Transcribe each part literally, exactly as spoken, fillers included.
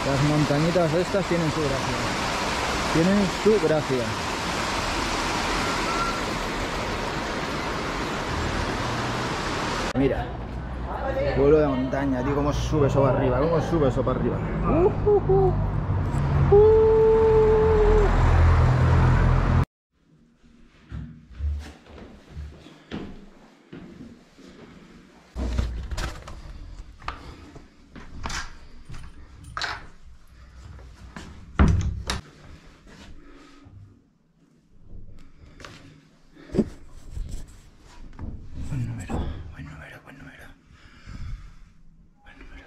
Las montañitas estas tienen su gracia. Tienen su gracia. Mira. Pueblo de montaña, tío, cómo sube eso para arriba, cómo sube eso para arriba. Uh, uh, uh. Uh. Buen número, buen número, buen número. Buen número.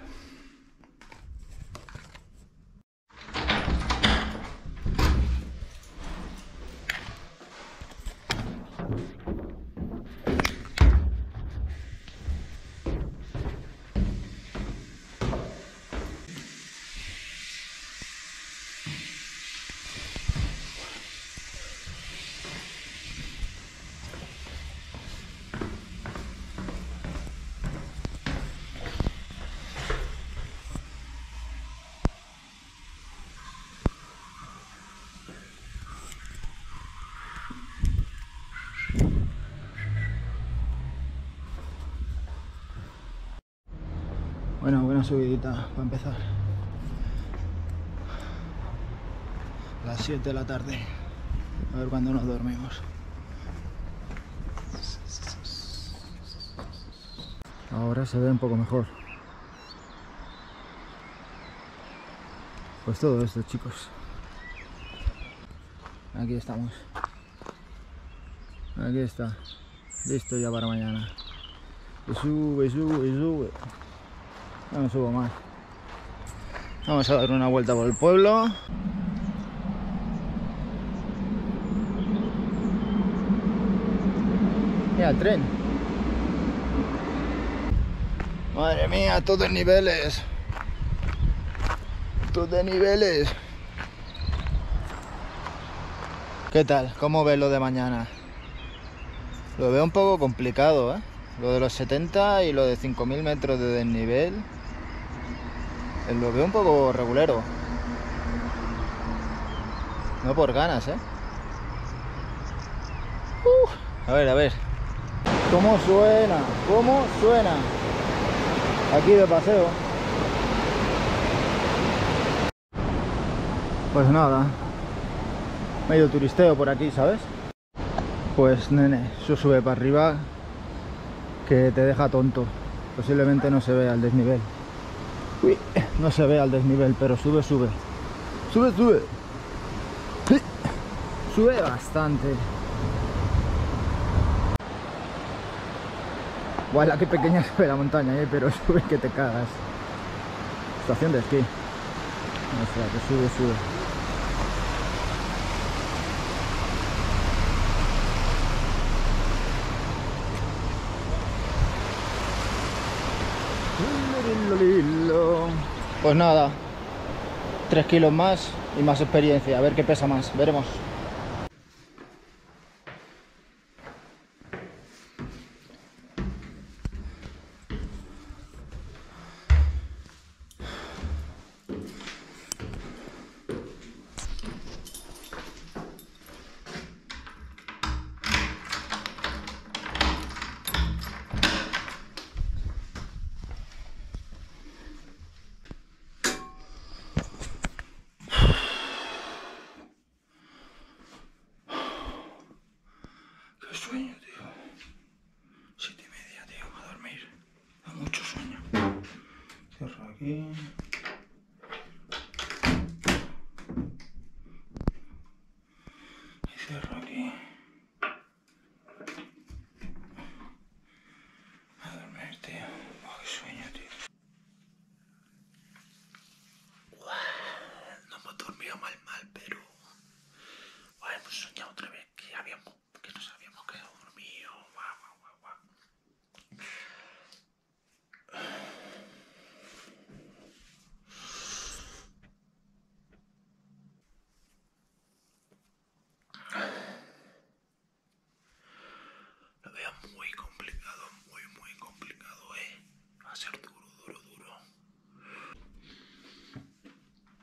Bueno, buena subidita para empezar. Las siete de la tarde. A ver cuándo nos dormimos. Ahora se ve un poco mejor. Pues todo esto, chicos. Aquí estamos. Aquí está. Listo ya para mañana. Y sube, sube, sube. No me subo más. Vamos a dar una vuelta por el pueblo. Mira el tren. Madre mía, todo en niveles. Todo en niveles. ¿Qué tal? ¿Cómo ves lo de mañana? Lo veo un poco complicado, ¿eh? Lo de los setenta y lo de cinco mil metros de desnivel. Lo veo un poco regulero. No por ganas, ¿eh? Uh, a ver, a ver. ¿Cómo suena? ¿Cómo suena? Aquí de paseo. Pues nada. Medio turisteo por aquí, ¿sabes? Pues nene, eso sube para arriba que te deja tonto. Posiblemente no se vea el desnivel. Uy, no se ve al desnivel, pero sube, sube. Sube, sube. Sube bastante. Guau, qué pequeña sube la montaña, ¿eh? Pero sube que te cagas. Estación de esquí. O sea, que sube, sube. Pues nada, tres kilos más y más experiencia, a ver qué pesa más, veremos. Qué sueño, tío. Siete y media, tío, a dormir. Da mucho sueño. Cierro aquí. Y cierro aquí. A dormir, tío. Oh, qué sueño, tío. No hemos dormido mal, mal, pero... Oh, hemos soñado otra vez que habíamos... que nos habíamos quedado dormidos. Guau, guau, guau, guau. Lo veo muy complicado, muy, muy complicado, eh. Va a ser duro, duro, duro.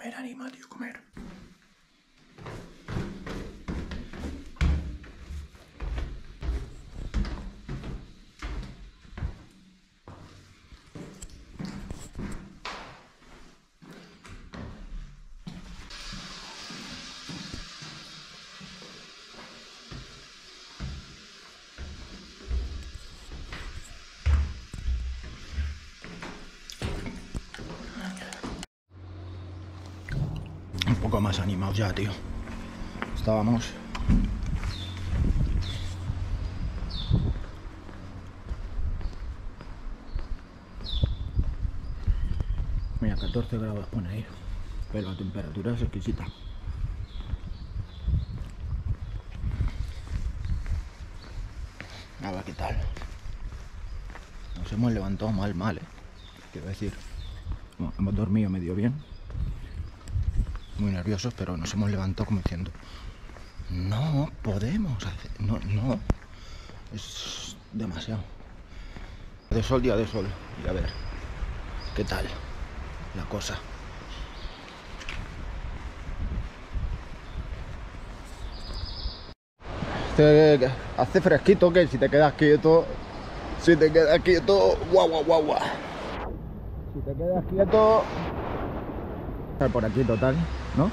Comer, anima, tío, comer. Un poco más animados ya, tío. Estábamos... Mira, catorce grados pone ahí. Pero la temperatura es exquisita. A ver qué tal. Nos hemos levantado mal, mal, eh. Quiero decir, bueno, hemos dormido medio bien. Muy nerviosos, pero nos hemos levantado como diciendo: no podemos hacer, no, no, es demasiado. De sol, día de sol, y a ver qué tal la cosa. Te hace fresquito, que si te quedas quieto, si te quedas quieto, guau, guau, guau, guau. Si te quedas quieto, estar por aquí total, ¿no?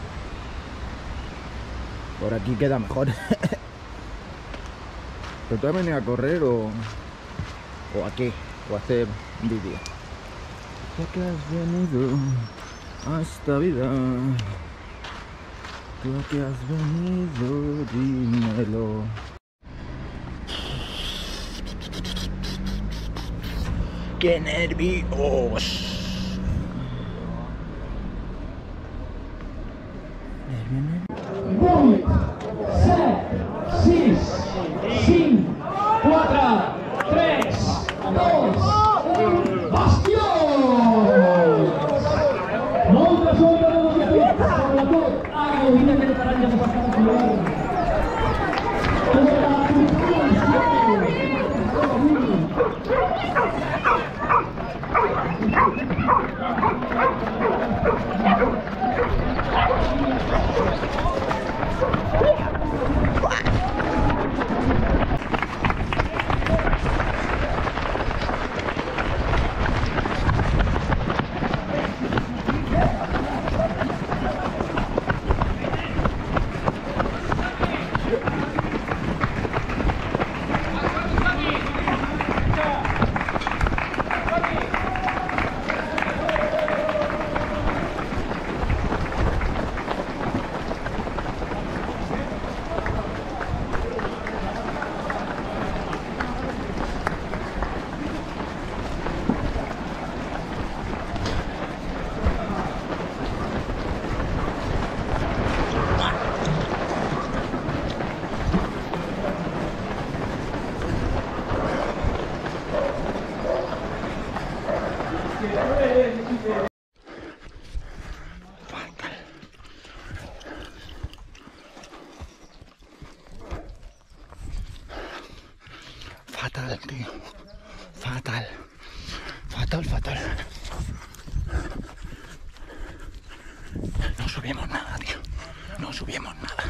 Por aquí queda mejor. ¿Pero tú has venido a correr o, o aquí? O a hacer vídeo? ¿Por qué has venido a esta vida? ¿Tú a qué has venido? Dímelo. ¡Qué nervios! vuit, set, sis, cinc, quatre, tres, dos, un, bastió! Molta sort a tots i a tots, sobretot a Gaudina que taranges a passar a jugar. Fatal, tío. Fatal. Fatal, fatal. No subimos nada, tío. No subimos nada.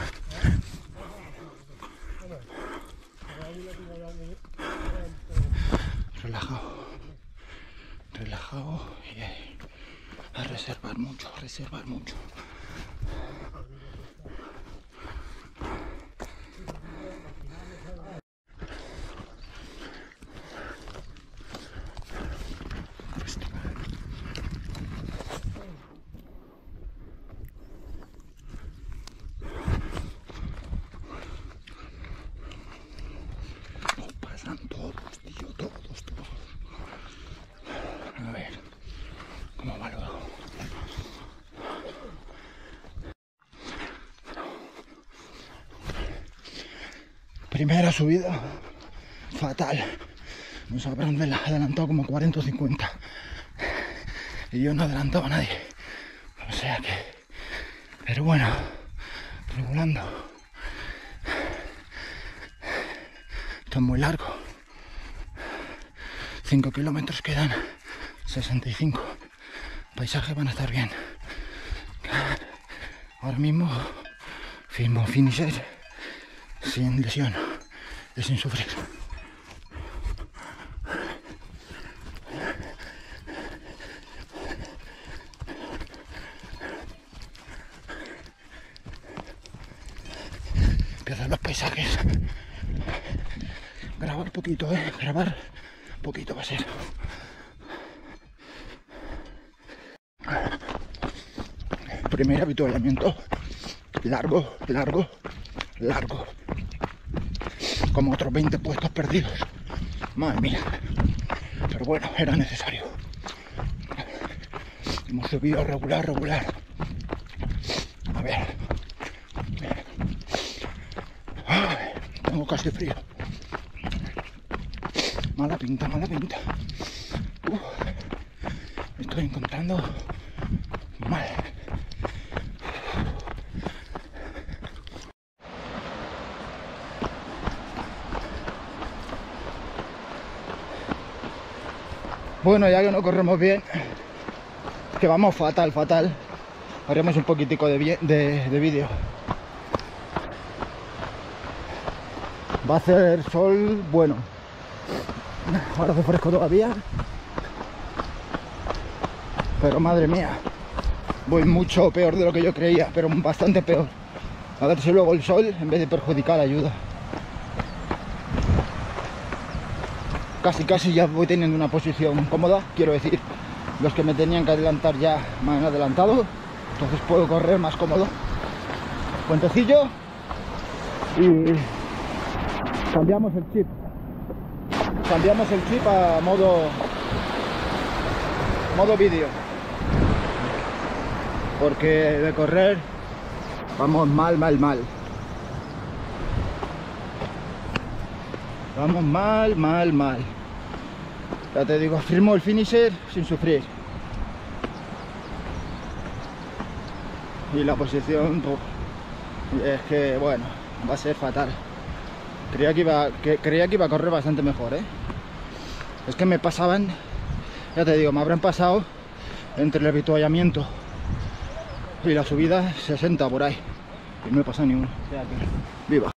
Relajado. Relajado y a reservar mucho, a reservar mucho. Todos, tío, todos, todos. A ver, ¿cómo va luego? Primera subida, fatal. Nos habrán adelantado como cuarenta o cincuenta. Y yo no adelantaba a nadie. O sea que... Pero bueno, regulando. Esto es muy largo. cinco kilómetros quedan sesenta y cinco. Paisajes van a estar bien. Ahora mismo firmo finisher sin lesión y sin sufrir. Empiezan los paisajes. Grabar poquito, eh. Grabar poquito va a ser. Primer avituallamiento. Largo, largo, largo. Como otros veinte puestos perdidos. Madre mía. Pero bueno, era necesario. Hemos subido regular, regular. A ver. Ay, tengo casi frío. Mala pinta, mala pinta. Uf, me estoy encontrando mal. Bueno, ya que no corremos bien, que vamos fatal, fatal, haremos un poquitico de, de, de vídeo. Va a hacer sol bueno. Ahora hace fresco todavía. Pero madre mía, voy mucho peor de lo que yo creía, pero bastante peor. A ver si luego el sol, en vez de perjudicar, ayuda. Casi casi ya voy teniendo una posición cómoda, quiero decir, los que me tenían que adelantar ya me han adelantado, entonces puedo correr más cómodo. Puentecillo y cambiamos el chip. Cambiamos el chip a modo modo vídeo, porque de correr vamos mal, mal, mal. Vamos mal, mal, mal. Ya te digo, firmo el finisher sin sufrir. Y la posición, pues, es que, bueno, va a ser fatal. Creía que iba, que, creía que iba a correr bastante mejor, ¿eh? Es que me pasaban, ya te digo, me habrán pasado entre el avituallamiento y la subida sesenta por ahí. Y no he pasado ni uno. O sea que, viva.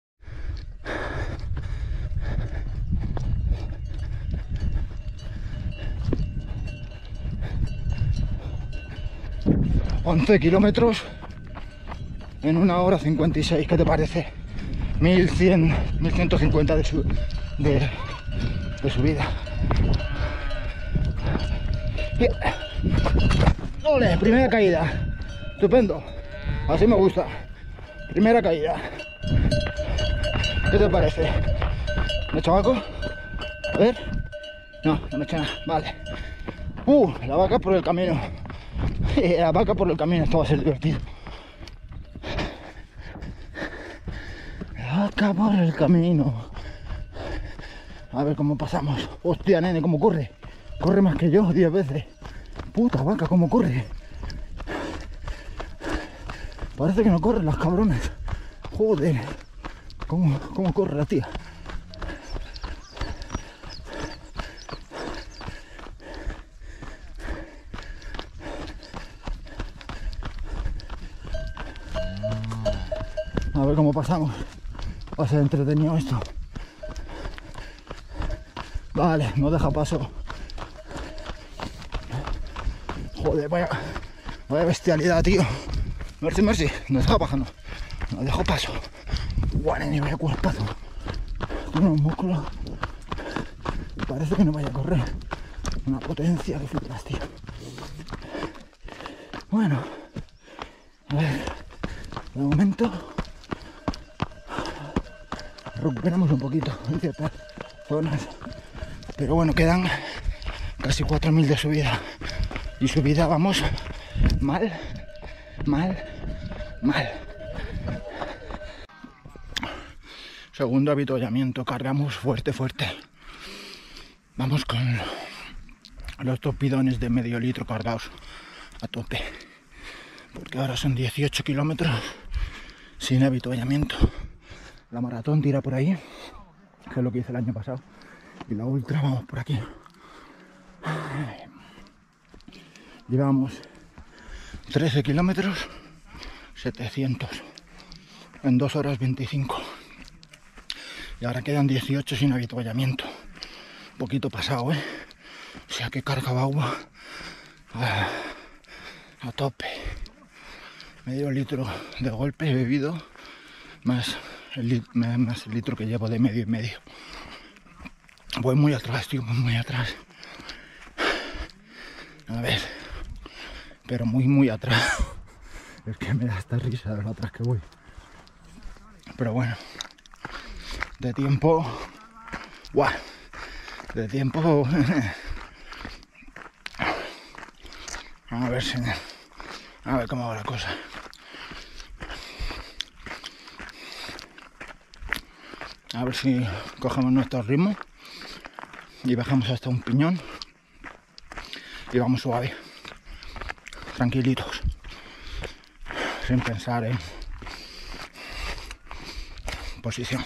once kilómetros en una hora cincuenta y seis, ¿qué te parece? mil cien, mil ciento cincuenta de, su, de, de subida. ¡Ole! Primera caída. Estupendo. Así me gusta. Primera caída. ¿Qué te parece? ¿Me echo algo? A ver. No, no me echa nada. Vale. Uh, la vaca por el camino. La vaca por el camino, esto va a ser divertido. La vaca por el camino. A ver cómo pasamos. Hostia, nene, cómo corre. Corre más que yo, diez veces. Puta vaca, cómo corre. Parece que no corren las cabrones. Joder. Cómo, cómo corre la tía. A ver cómo pasamos. Va a ser entretenido esto. Vale, no deja paso. Joder, vaya, vaya bestialidad, tío. Mercy, mercy. No estaba bajando. No dejo paso. Guau, ni vaya cuerpazo. Tiene un músculo. Parece que no vaya a correr. Una potencia que flipas, tío. Bueno. A ver. De momento recuperamos un poquito en ciertas zonas, pero bueno, quedan casi cuatro mil de subida y subida vamos mal, mal, mal. Segundo avituallamiento, cargamos fuerte, fuerte. Vamos con los dos bidones de medio litro cargados a tope, porque ahora son dieciocho kilómetros sin avituallamiento. La maratón tira por ahí, que es lo que hice el año pasado, y la ultra vamos por aquí. Llevamos trece kilómetros setecientos en dos horas veinticinco. Y ahora quedan dieciocho sin avituallamiento. Un poquito pasado, ¿eh? O sea que cargaba agua a, a tope. Medio litro de golpe he bebido, más el, más el litro que llevo de medio y medio. Voy muy atrás, tío, muy, muy atrás. A ver, pero muy, muy atrás. Es que me da esta risa de lo atrás que voy. Pero bueno, de tiempo, ¡guau! De tiempo, a ver si, a ver cómo va la cosa. A ver si cogemos nuestro ritmo y bajamos hasta un piñón y vamos suave, tranquilitos, sin pensar en posición.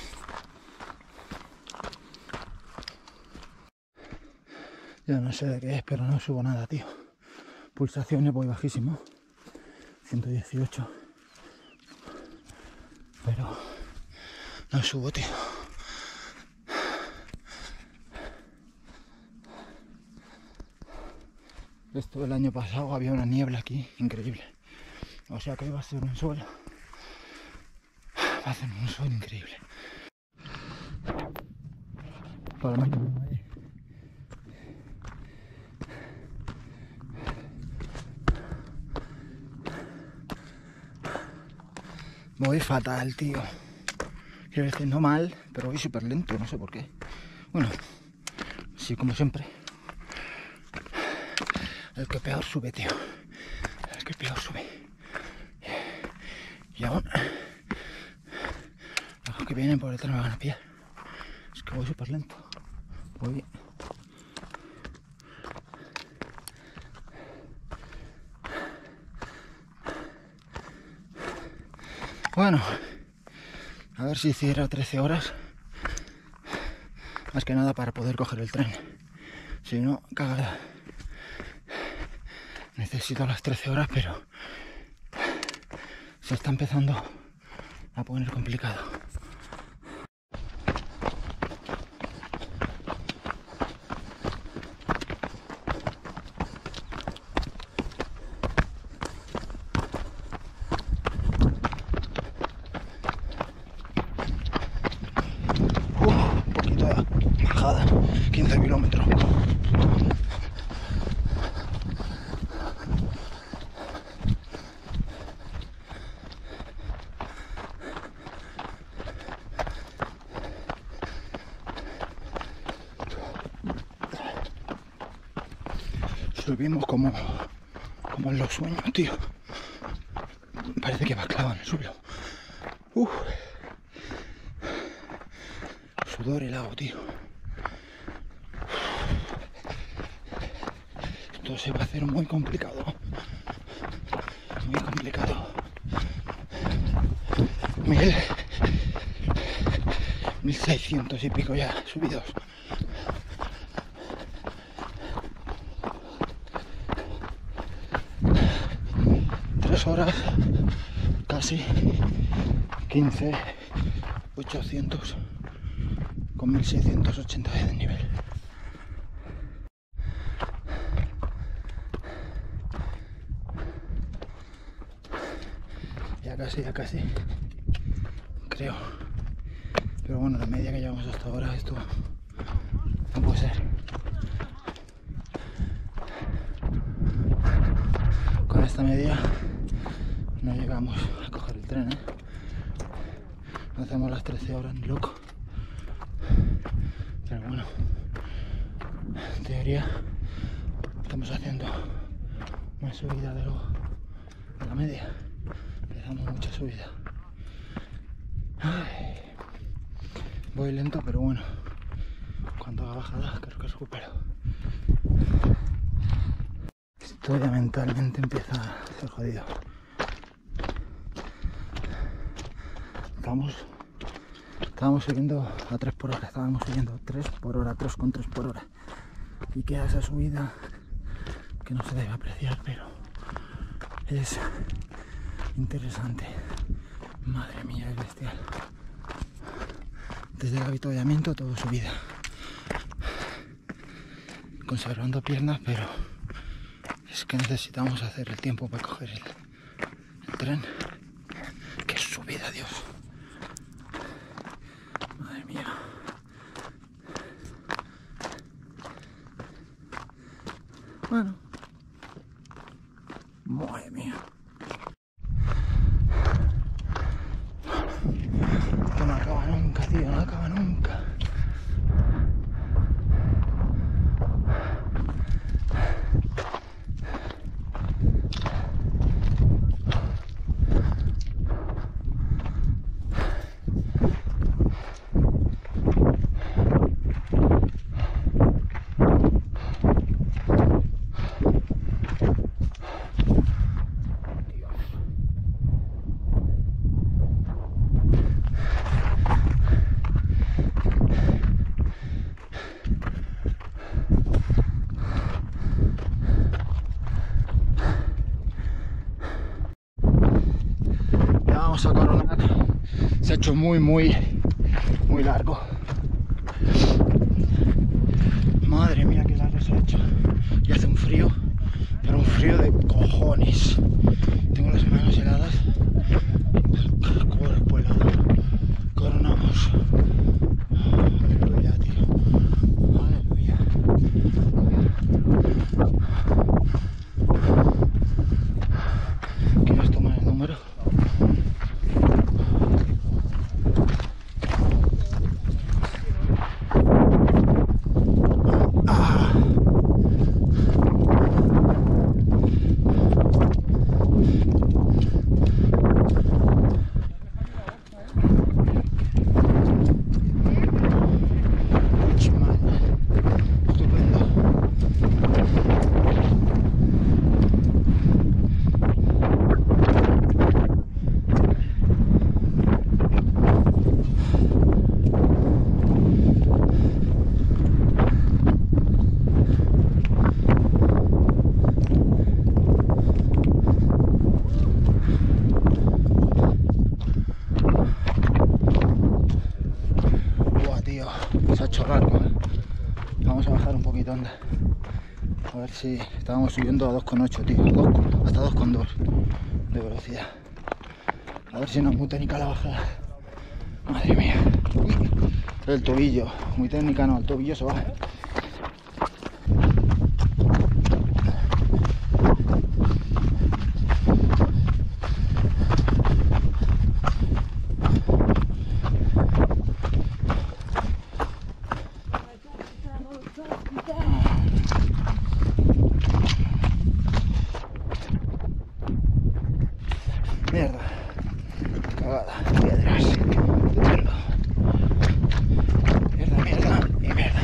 Yo no sé de qué es, pero no subo nada, tío. Pulsaciones voy bajísimo, ciento dieciocho, pero no subo, tío. Esto el año pasado había una niebla aquí increíble, o sea que hoy va a ser un sol, va a ser un sol increíble. Por lo menos ahí. Voy fatal, tío. Quiero decir, no mal, pero voy súper lento, no sé por qué. Bueno, sí, como siempre. El que peor sube, tío. El que peor sube. Y aún los que vienen por detrás me van a pillar. Es que voy súper lento. Voy... Bueno, a ver si hiciera trece horas. Más que nada para poder coger el tren. Si no, cagada. Necesito las trece horas, pero se está empezando a poner complicado. Uf, un poquito de bajada, quince kilómetros. Subimos como, como en los sueños, tío. Parece que va clavado en el suelo. Uf. Sudor helado, tío. Esto se va a hacer muy complicado. Muy complicado. Mil... Mil seiscientos y pico ya subidos. Horas, casi quince, ochocientos con mil seiscientos ochenta de nivel. Ya casi, ya casi, creo. Pero bueno, la media que llevamos hasta ahora, esto no puede ser. Con esta media no llegamos a coger el tren, ¿eh? No hacemos las trece horas ni loco. Pero bueno, en teoría estamos haciendo más subida de, lo, de la media. Empezamos mucha subida. Ay, voy lento, pero bueno, cuando haga bajada creo que recupero. Esto ya mentalmente empieza a ser jodido. Estábamos, estábamos subiendo a tres por hora, estábamos subiendo tres por hora, tres con tres por hora. Y queda esa subida que no se debe apreciar, pero es interesante. Madre mía, es bestial. Desde el avituallamiento todo subida. Conservando piernas, pero es que necesitamos hacer el tiempo para coger el, el tren. ¡Qué subida, Dios! Madre mía. Bueno. Madre mía. Esto no acaba nunca, tío, no acaba nunca. Vamos a coronar. Se ha hecho muy muy muy largo. Madre mía, qué largo se ha hecho. Y hace un frío, pero un frío de cojones. Tengo las manos heladas, el cuerpo helado. Coronamos. Aleluya, tío. Aleluya. ¿Quieres tomar el número? Vamos a bajar un poquito, anda. A ver si estábamos subiendo a dos coma ocho, tío, dos, hasta dos coma dos de velocidad. A ver si no es muy técnica la bajada. Madre mía. Uy, el tobillo, muy técnica no, el tobillo se va. Mierda, cagada, piedras, mierda, mierda, mierda y mierda.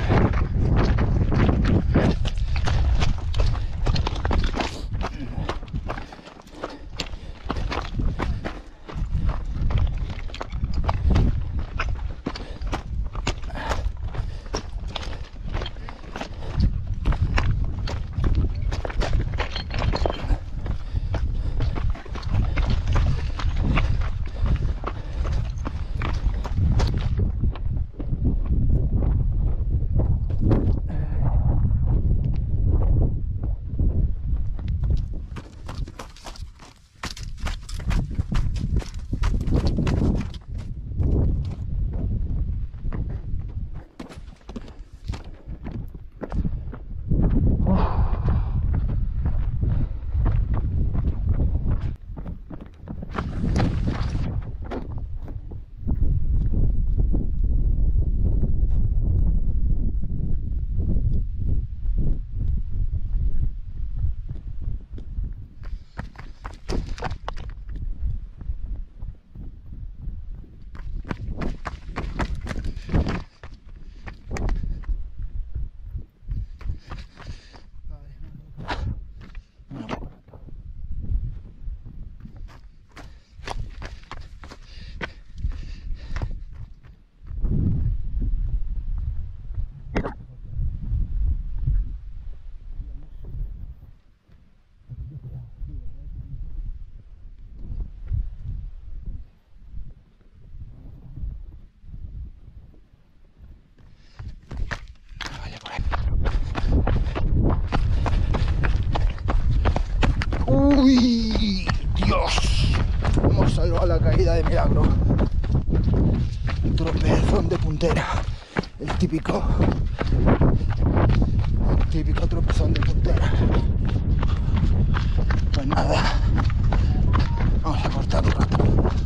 de milagro. Tropezón de puntera. El típico. El típico tropezón de puntera. Pues nada. Vamos a cortar un rato.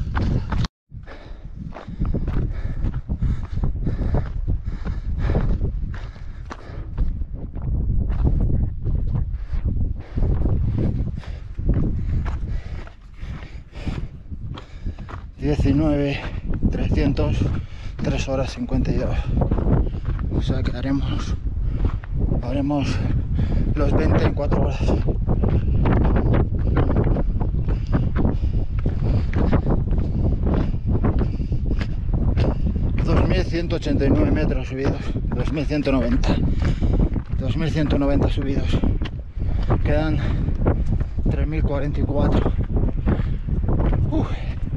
diecinueve trescientos, tres horas cincuenta y dos. O sea que haremos, haremos los veinte en cuatro horas. dos mil ciento ochenta y nueve metros subidos, dos mil ciento noventa, dos mil ciento noventa subidos. Quedan tres mil cuarenta y cuatro. Uf.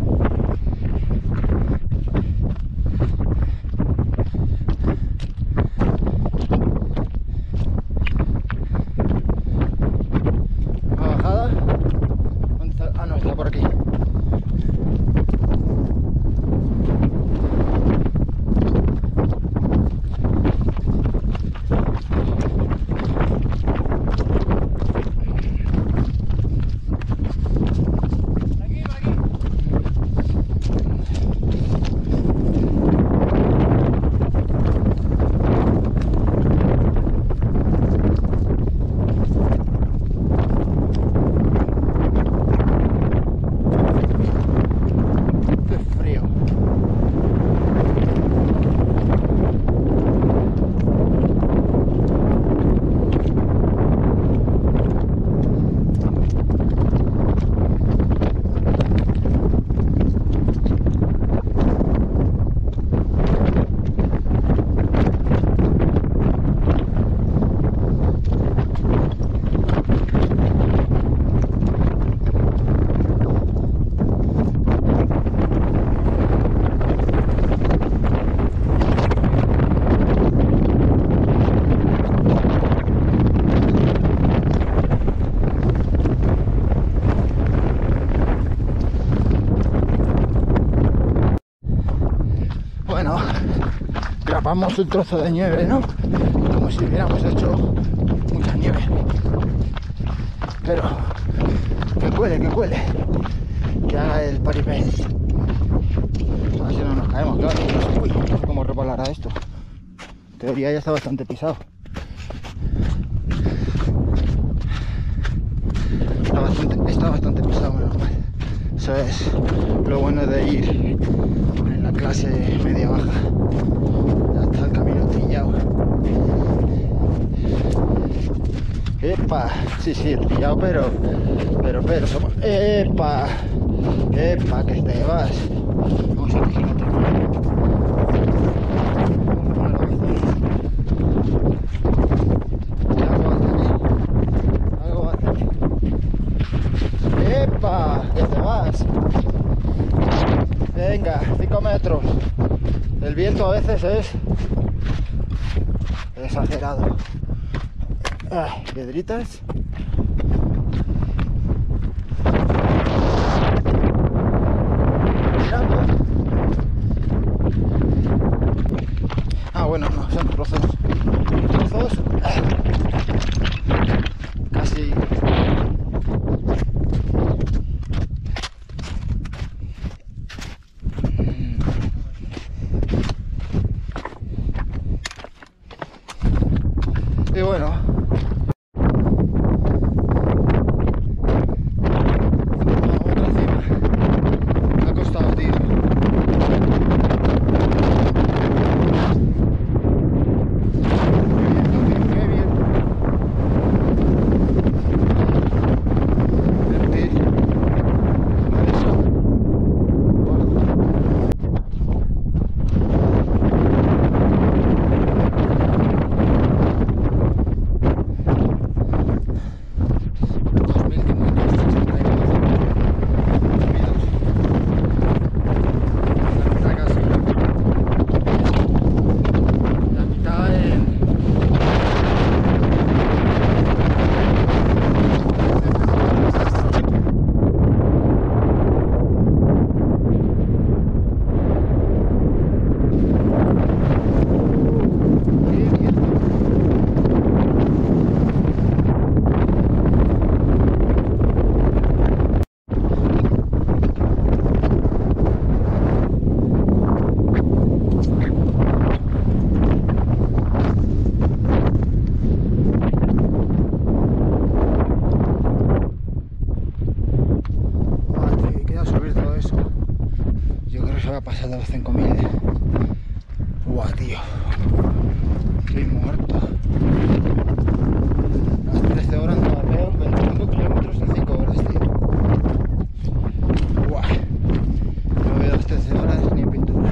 Grabamos un trozo de nieve, ¿no? Como si hubiéramos hecho mucha nieve. Pero que cuele, que cuele. Que haga el paripé. A ver si no nos caemos, claro. Uy, no sé cómo repalará esto. En teoría ya está bastante pisado. Está bastante, está bastante pisado, menos mal. Eso es lo bueno de ir en la clase media baja. Ya está el camino trillado. Epa, sí, sí, trillado, pero, pero, pero, somos, epa, epa, que te vas. Vamos a elegir otro. Algo va a hacer. Epa, que te vas. Venga, cinco metros. El viento a veces es exagerado. Ay, piedritas. Ah, bueno, no, son trozos. Trozos. Casi. Y bueno, otra cima. Me ha costado, tío. Qué bien, qué bien. pasado los cinco mil. Guau, tío. Estoy muerto. Las trece horas no las veo, veinticinco kilómetros en cinco horas, tío. Guau. No veo las trece horas ni en pintura.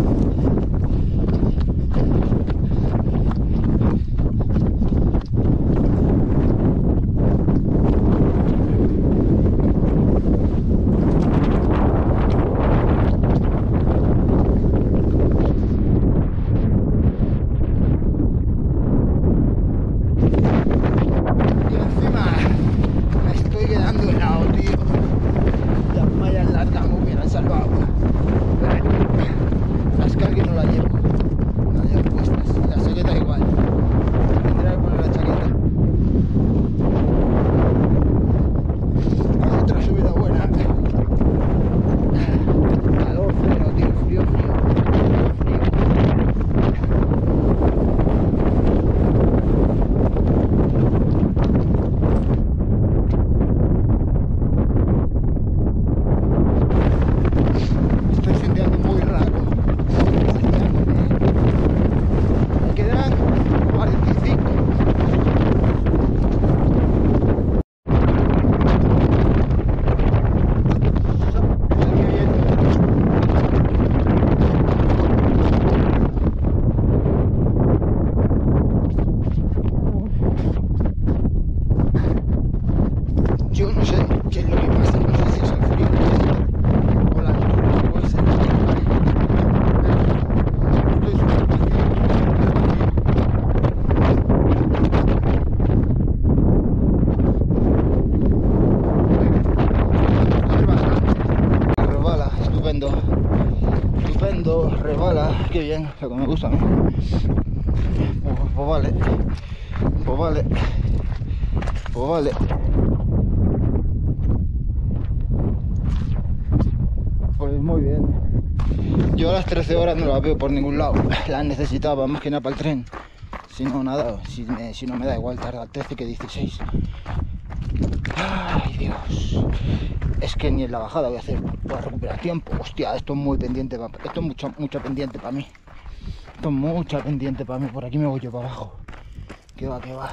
Yo no sé qué es lo que pasa, no sé si es el frío o la altura, puede ser. Estoy súper paciente. Rebala, estupendo. Estupendo, rebala, qué bien, lo que me gusta a mí. Pues, pues vale, pues vale, pues vale. Pues muy bien. Yo a las trece horas no las veo por ningún lado. Las necesitaba más que nada para el tren. Si no, nada. Si, me, si no me da igual, tarda trece que dieciséis. Ay, Dios. Es que ni en la bajada voy a hacer para recuperar tiempo. Hostia, esto es muy pendiente. Pa, esto es mucha, mucha pendiente para mí. Esto es mucha pendiente para mí. Por aquí me voy yo para abajo. Que va, que va.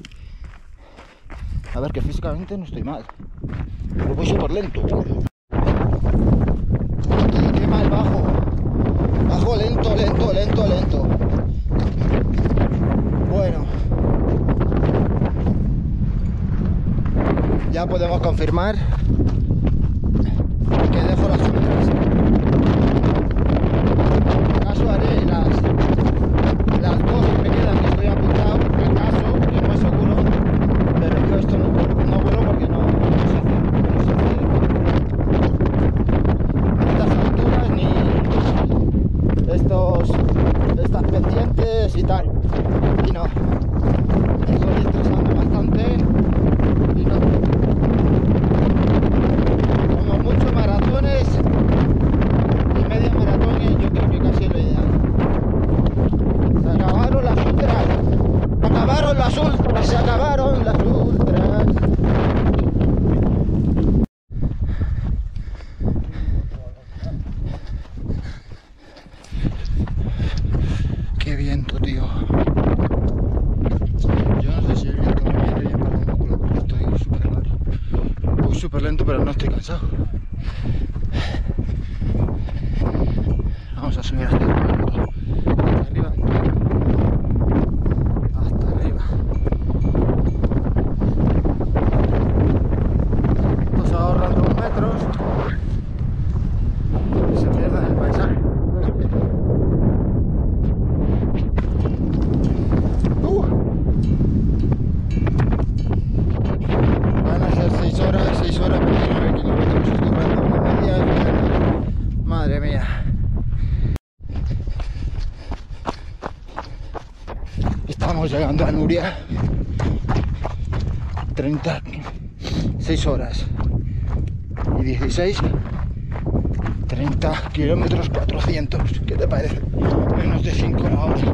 A ver, que físicamente no estoy mal. Pero voy súper lento. Qué mal bajo. Bajo lento, lento, lento, lento. Bueno. Ya podemos confirmar que dejo las ultras. Acaso haré las, las dos que me quedan, que estoy apuntado. Acaso, que no es seguro. Pero yo esto no vuelo, no vuelo porque no, no sé hacer. No sé hacer. Estos, estas pendientes y tal, y no, estoy estresando bastante y no, como muchos maratones y media maratones, yo creo que casi es lo ideal. Se acabaron las ultras, se acabaron las ultras, se acabaron las ultras. Qué viento, tío. Yo no sé si el viento me viene bien para el músculo porque estoy súper raro. Voy súper lento, pero no estoy cansado. Vamos a subir hasta arriba. Hasta arriba. Hasta arriba. Nos ahorran dos metros y se pierden el paisaje. Madre mía. Estamos llegando a Nuria. treinta y seis horas y dieciséis. treinta kilómetros cuatrocientos. ¿Qué te parece? Menos de cinco la hora.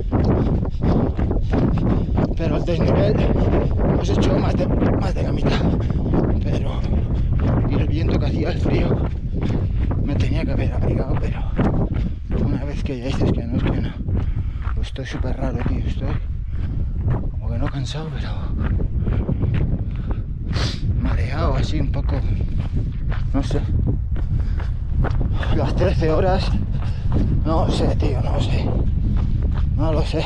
Pero el desnivel hemos hecho más de, más de la mitad. Pero y el viento que hacía, el frío, me tenía tenía que haber abrigado, pero una vez que ya dices que no, es que no. Pues estoy súper raro, tío. Estoy como que no cansado, pero mareado, así un poco. No sé. Las trece horas. No sé, tío, no sé. No lo sé.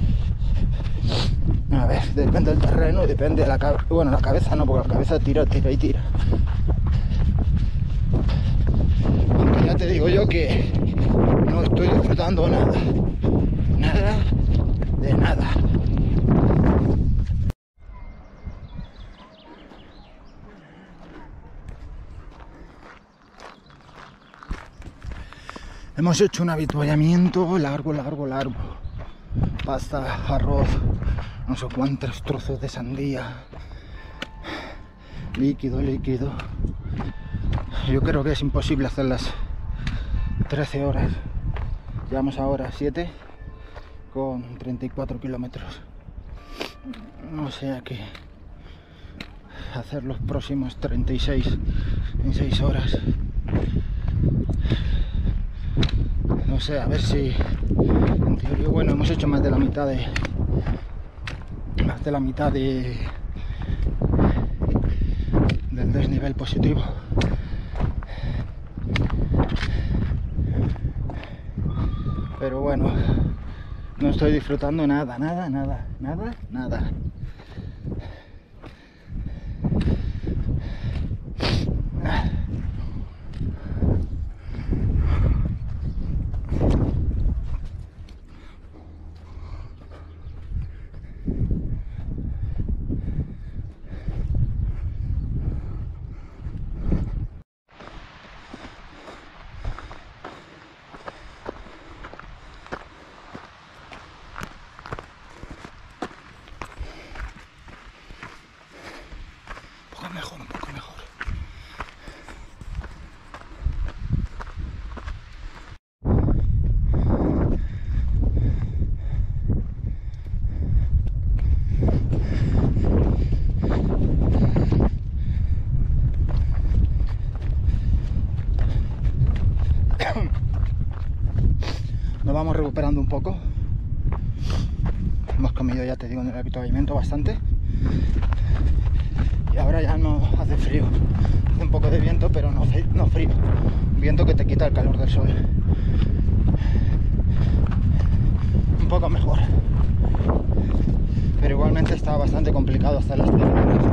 A ver, depende del terreno, depende de la cabeza. Bueno, la cabeza no, porque la cabeza tira, tira y tira. Aunque ya te digo yo que no estoy disfrutando nada. Nada de nada. Hemos hecho un avituallamiento largo, largo, largo. Pasta, arroz, no sé cuántos trozos de sandía. Líquido, líquido. Yo creo que es imposible hacer las trece horas. Llevamos ahora siete con treinta y cuatro kilómetros. No sé a qué hacer los próximos treinta y seis en seis horas. No sé, a ver si en teoría, bueno, hemos hecho más de la mitad de más de la mitad de del desnivel positivo. Pero bueno, no estoy disfrutando nada, nada, nada, nada, nada. Mejor, un poco mejor. Nos vamos recuperando un poco. Hemos comido, ya te digo, en el avituallamiento bastante. Y ahora ya no hace frío. Hace un poco de viento, pero no, no frío. Viento que te quita el calor del sol. Un poco mejor. Pero igualmente está bastante complicado hacer las trece horas.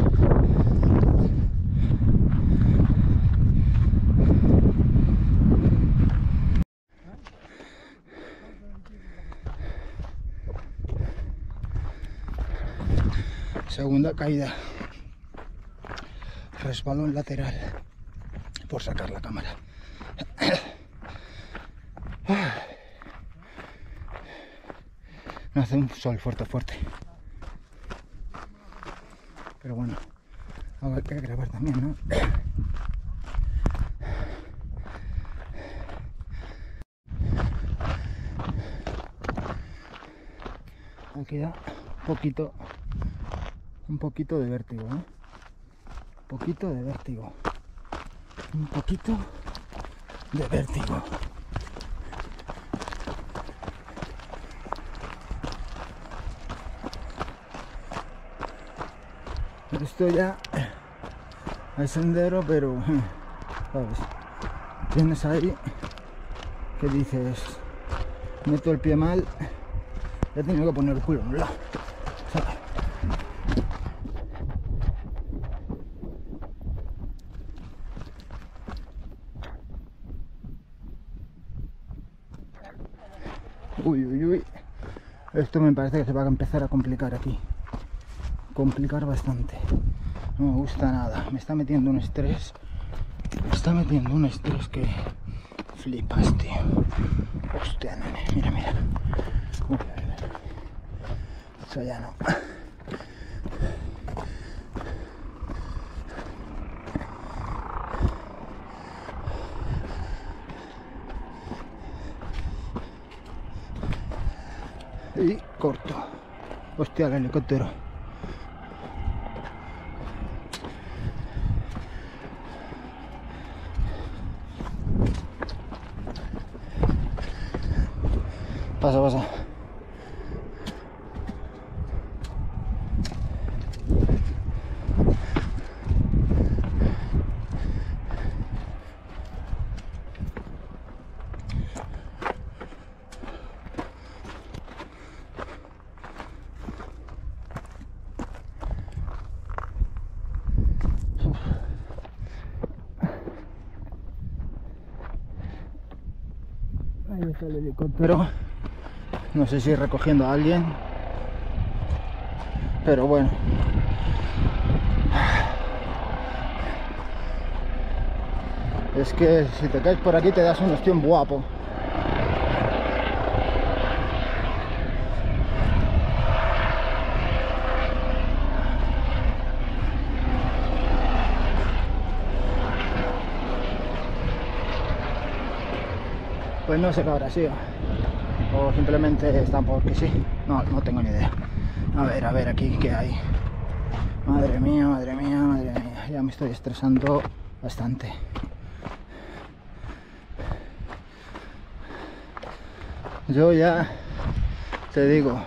Segunda caída. Resbalón lateral por sacar la cámara. No hace un sol fuerte, fuerte. Pero bueno, hay que grabar también, ¿no? Aquí da un poquito, un poquito de vértigo, ¿eh? Un poquito de vértigo. Un poquito de vértigo. Esto ya hay sendero, pero sabes, tienes ahí que dices, meto el pie mal, ya tengo que poner el culo en un lado, ¿sabes? Uy, uy, uy. Esto me parece que se va a empezar a complicar aquí. Complicar bastante. No me gusta nada. Me está metiendo un estrés. Me está metiendo un estrés que flipas, tío. Hostia, nene. Mira, mira. Uy, eso ya no. Y corto. Hostia, el helicóptero. Pasa, pasa. Ahí está el helicóptero. No sé si recogiendo a alguien, pero bueno. Es que si te caes por aquí te das un ostión guapo. Pues no sé qué habrá sido. O simplemente están porque sí. No, no tengo ni idea. A ver, a ver aquí qué hay. Madre mía, madre mía, madre mía. Ya me estoy estresando bastante. Yo ya te digo,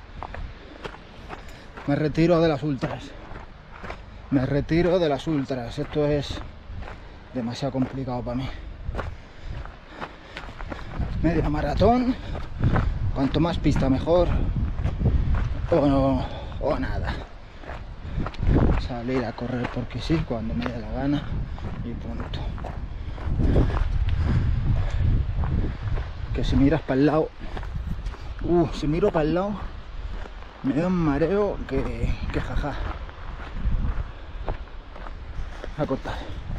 me retiro de las ultras. Me retiro de las ultras. Esto es demasiado complicado para mí. Media maratón, cuanto más pista mejor, o, no, o nada. Salir a correr porque sí, cuando me dé la gana y punto. Que si miras para el lado, uh, si miro para el lado, me da un mareo que, que jaja. A cortar.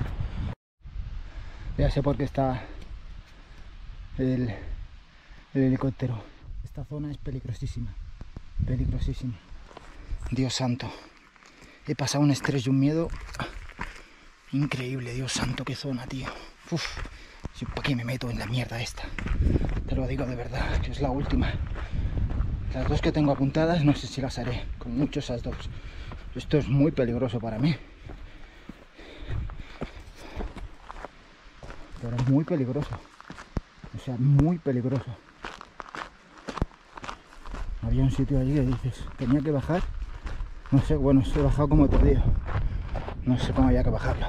Ya sé por qué está El, el helicóptero. Esta zona es peligrosísima, peligrosísima. Dios santo, he pasado un estrés y un miedo increíble. Dios santo, qué zona, tío. Uf, ¿para qué me meto en la mierda esta? Te lo digo de verdad, que es la última. Las dos que tengo apuntadas no sé si las haré, con mucho esas dos. Esto es muy peligroso para mí, pero es muy peligroso. O sea, muy peligroso. Había un sitio allí que dices, tenía que bajar. No sé, bueno, he bajado como he podido. No sé cómo había que bajarlo.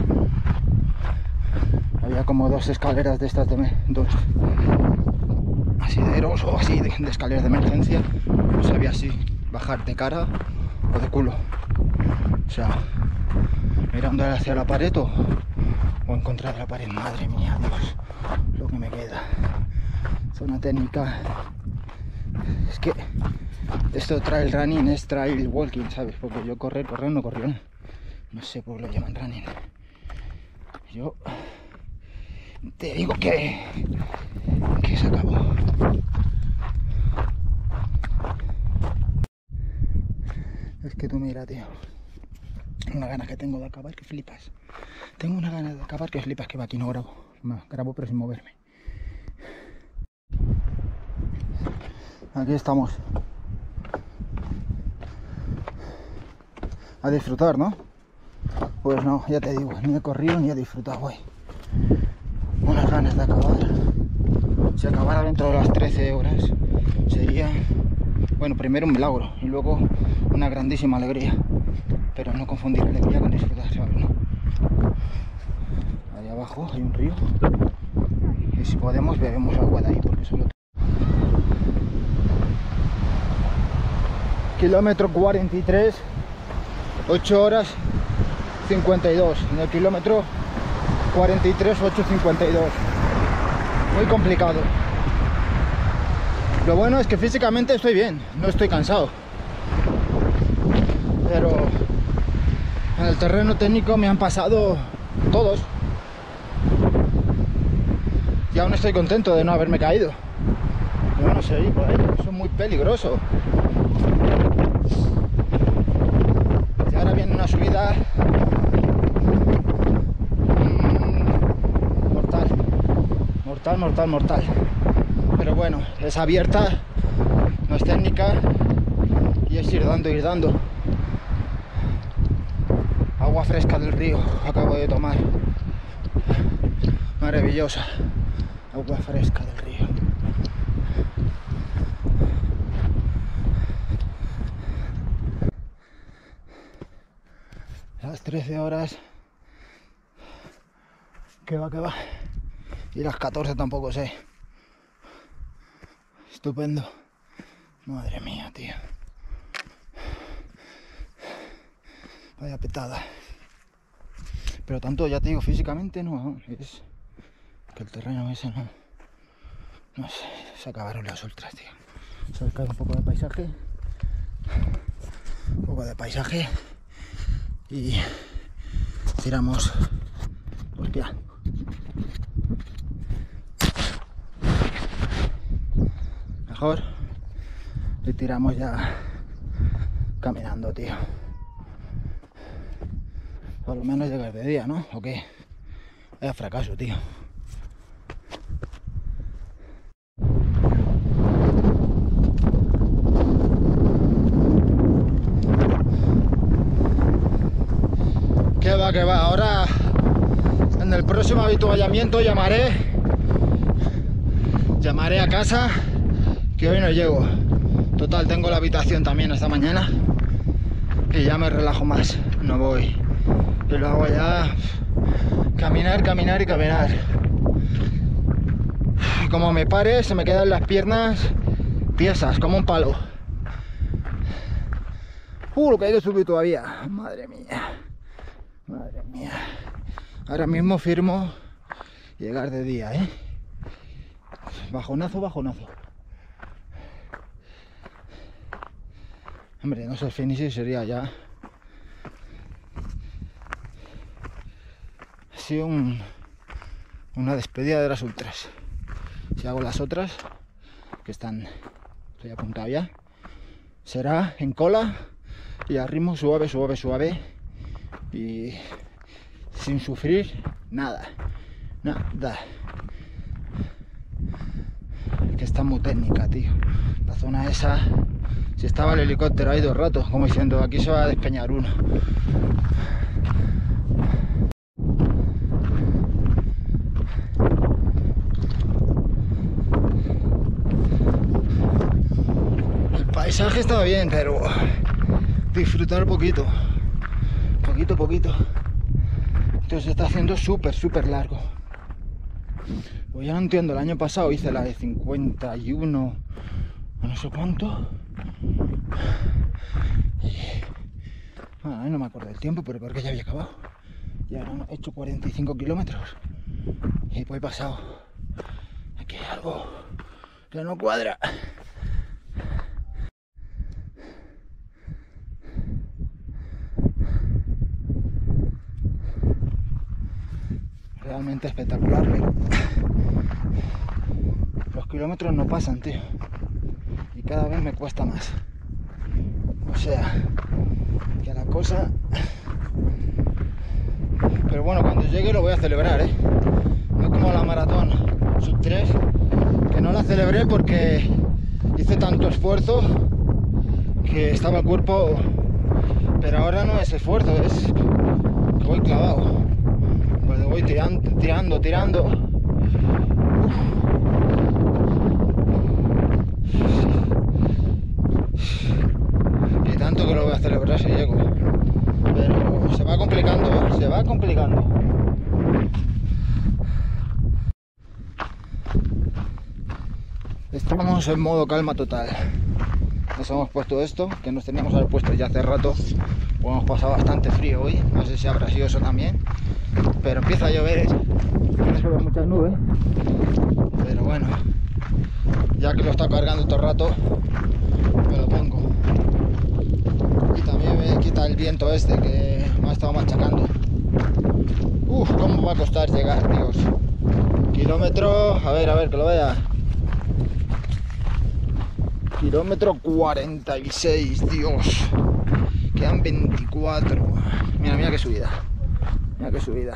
Había como dos escaleras de estas de me, dos asideros o así de, de escaleras de emergencia. No sabía si bajar de cara o de culo. O sea, mirando hacia la pared o, o en contra de la pared. Madre mía, Dios, lo que me queda. Zona técnica. Es que esto trail running es trail walking, ¿sabes? Porque yo correr, correr no corrió. No sé por qué lo llaman running. Yo te digo que que se acabó. Es que tú mira, tío. Una gana que tengo de acabar que flipas. Tengo una gana de acabar que flipas, que va aquí no grabo. No, grabo pero sin moverme. Aquí estamos. A disfrutar, ¿no? Pues no, ya te digo, ni he corrido ni he disfrutado hoy. Unas ganas de acabar. Si acabara dentro de las trece horas sería, bueno, primero un milagro y luego una grandísima alegría. Pero no confundir alegría con disfrutar, ¿sabes? ¿No? Ahí abajo hay un río y si podemos bebemos agua de ahí porque solo... Kilómetro cuarenta y tres, ocho horas cincuenta y dos. En el kilómetro cuarenta y tres, ocho cincuenta y dos. Muy complicado. Lo bueno es que físicamente estoy bien, no estoy cansado. Pero en el terreno técnico me han pasado todos. Y aún estoy contento de no haberme caído. Yo no sé, por ahí, eso es muy peligroso. Y ahora viene una subida mmm, mortal, mortal, mortal, mortal. Pero bueno, es abierta, no es técnica y es ir dando, ir dando. Agua fresca del río acabo de tomar, maravillosa, agua fresca del río. Las trece horas. Que va, que va. Y las catorce tampoco sé. Estupendo. Madre mía, tío. Vaya petada. Pero tanto, ya te digo, físicamente no. Es que el terreno ese no. No sé, se acabaron las ultras, tío. Se cae un poco de paisaje. Un poco de paisaje. Y tiramos. Hostia. Mejor. Y tiramos ya caminando, tío. Por lo menos llegar de día, ¿no? ¿O qué? Vaya fracaso, tío. Que va, que va. Ahora, en el próximo avituallamiento llamaré. Llamaré a casa, que hoy no llego. Total, tengo la habitación también esta mañana. Y ya me relajo más. No voy. Y luego ya caminar, caminar y caminar. Y como me pare, se me quedan las piernas tiesas, como un palo. Uh, lo que hay que subir todavía. Madre mía. Madre mía. Ahora mismo firmo llegar de día, ¿eh? Bajonazo, bajonazo. Hombre, no sé, el finish sería ya... Ha sido un, una despedida de las ultras. Si hago las otras, que están... Estoy apuntado ya. Será en cola y a ritmo suave, suave, suave. Y sin sufrir nada. Nada. Que está muy técnica, tío. La zona esa... Si estaba el helicóptero ahí dos ratos, como diciendo, aquí se va a despeñar uno. El paisaje estaba bien, pero disfrutar poquito. Poquito, poquito. Entonces se está haciendo súper, súper largo. Pues ya no entiendo, el año pasado hice la de cincuenta y uno, no sé cuánto. Y, bueno, a mí no me acuerdo del tiempo, pero porque ya había acabado. Y ahora he hecho cuarenta y cinco kilómetros. Y pues he pasado. Aquí hay algo que no cuadra. Realmente espectacular, pero los kilómetros no pasan, tío. Y cada vez me cuesta más. O sea, que la cosa... Pero bueno, cuando llegue lo voy a celebrar, ¿eh? No como la maratón sub tres, que no la celebré porque hice tanto esfuerzo que estaba el cuerpo... Pero ahora no es esfuerzo, es que voy clavado. Pues voy tirando, tirando, tirando. Uf. Y tanto que lo voy a celebrar si llego. Pero se va complicando, ¿eh? Se va complicando. Estamos en modo calma total. Nos hemos puesto esto, que nos teníamos que haber puesto ya hace rato. Pues hemos pasado bastante frío hoy. No sé si habrá sido eso también. Pero empieza a llover, no se ven muchas nubes. Pero bueno, ya que lo está cargando todo el rato, me lo pongo. Y también me quita el viento este que me ha estado machacando. Uf, cómo va a costar llegar, Dios. Kilómetro, a ver, a ver, que lo vea. Kilómetro cuarenta y seis, Dios. Quedan veinticuatro. Mira, mira qué subida. Mira qué subida.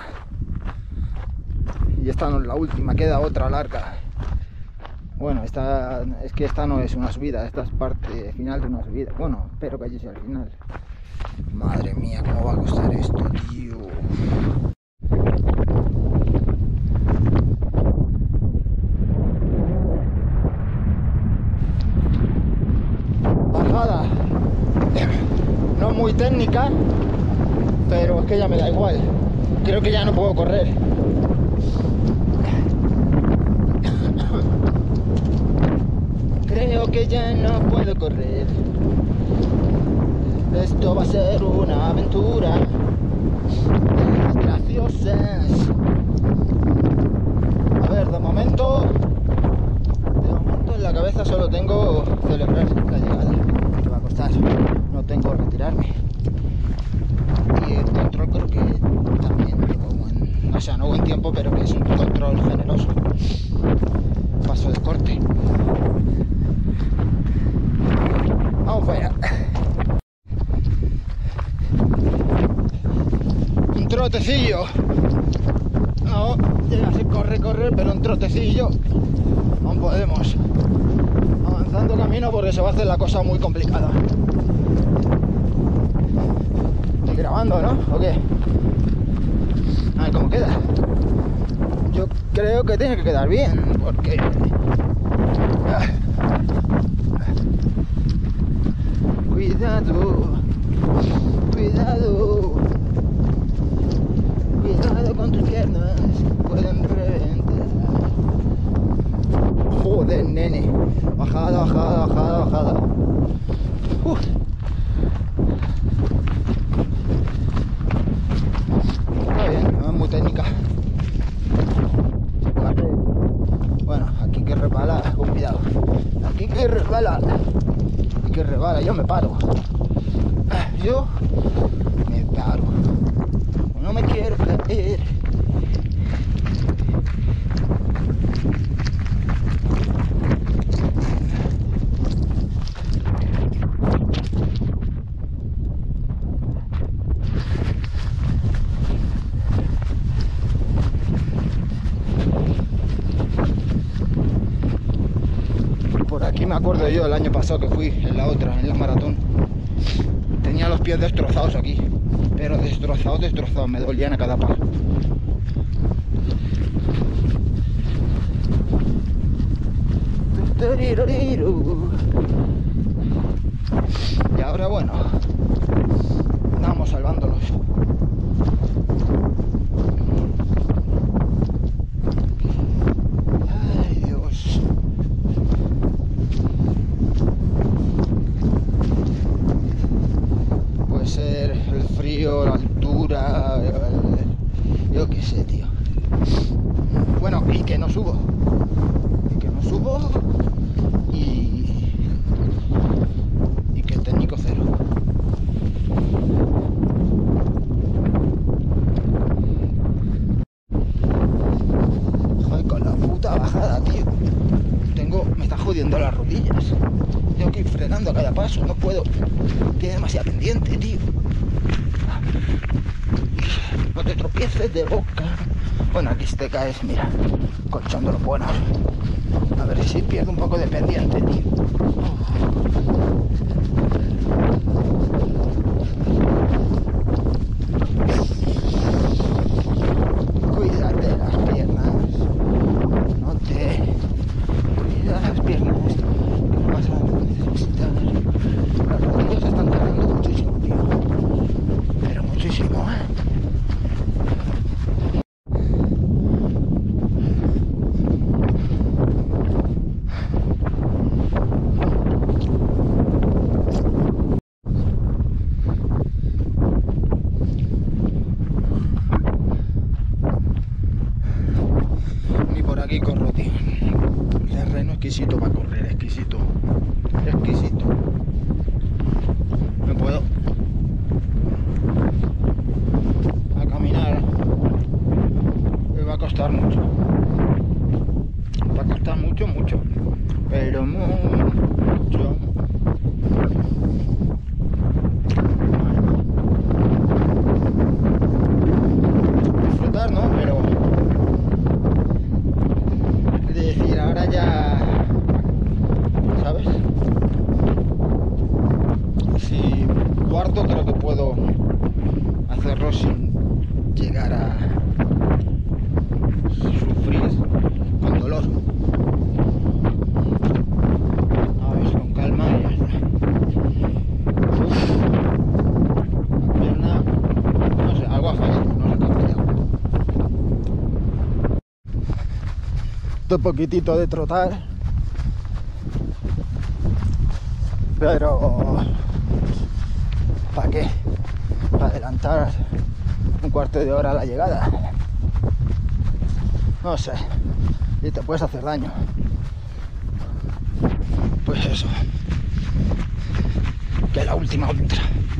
Y esta no es la última, queda otra larga. Bueno, esta es que esta no es una subida, esta es parte final de una subida. Bueno, espero que allí sea el final. Madre mía, cómo va a costar esto, tío. Bajada no muy técnica, pero es que ya me da igual. Creo que ya no puedo correr. Creo que ya no puedo correr. Esto va a ser una aventura de las graciosas. A ver, de momento, de momento en la cabeza solo tengo celebrar la llegada, que va a costar. No tengo retirarme. Y el control creo que también llevo buen, o sea, no buen tiempo, pero que es un control generoso. Paso de corte. Vamos fuera. Un trotecillo. No llega a ser corre, corre, pero un trotecillo. Aún podemos. Avanzando camino porque se va a hacer la cosa muy complicada. Estoy grabando, ¿no? ¿O qué? A ver cómo queda. Yo creo que tiene que quedar bien, porque... Cuidado, cuidado, cuidado con tus piernas, pueden reventar. Joder, nene, bajada, bajada, bajada, bajada. Uf. Está bien, no es muy técnica. Vale. Bueno, aquí que resbala, con cuidado. Aquí que resbala. Que rebala, yo me paro. Yo me paro. No me quiero caer. Por aquí me acuerdo yo el año pasado que fui en la otra, en la maratón. Tenía los pies destrozados aquí, pero destrozados, destrozados, me dolían a cada paso. Y ahora bueno, vamos salvándolos. Ay, Dios. Puede ser el frío, la altura, el... yo qué sé, tío. Bueno, y que no subo. Y que no subo. Y... y que el técnico cero. Joder, con la puta bajada, tío. Tengo... me está jodiendo las rodillas. Tengo que ir frenando a cada paso, no puedo. Tiene demasiada pendiente, tío. No te tropieces de boca. Bueno, aquí si te caes, mira, colchón de los buenos. A ver si pierdo un poco de pendiente, tío. Cuídate las piernas. No te... cuida las piernas. Que no vas a necesitar. Las rodillas se están cargando muchísimo, tío. Pero muchísimo, ¿eh? Aquí corro, tío. Terreno exquisito para correr, exquisito. Exquisito. Me puedo a caminar. Me va a costar mucho. Va a costar mucho, mucho. Pero mucho. Disfrutar, ¿no? Pero decir, ahora ya, ¿sabes? Si cuarto creo que puedo hacerlo sin llegar a sufrir con dolor. A ver, con calma y ya está. Uf, la pierna poquitito, poquitito de trotar. Pero... ¿para qué? Para adelantar un cuarto de hora a la llegada. No sé. Y te puedes hacer daño. Pues eso. Que la última ultra.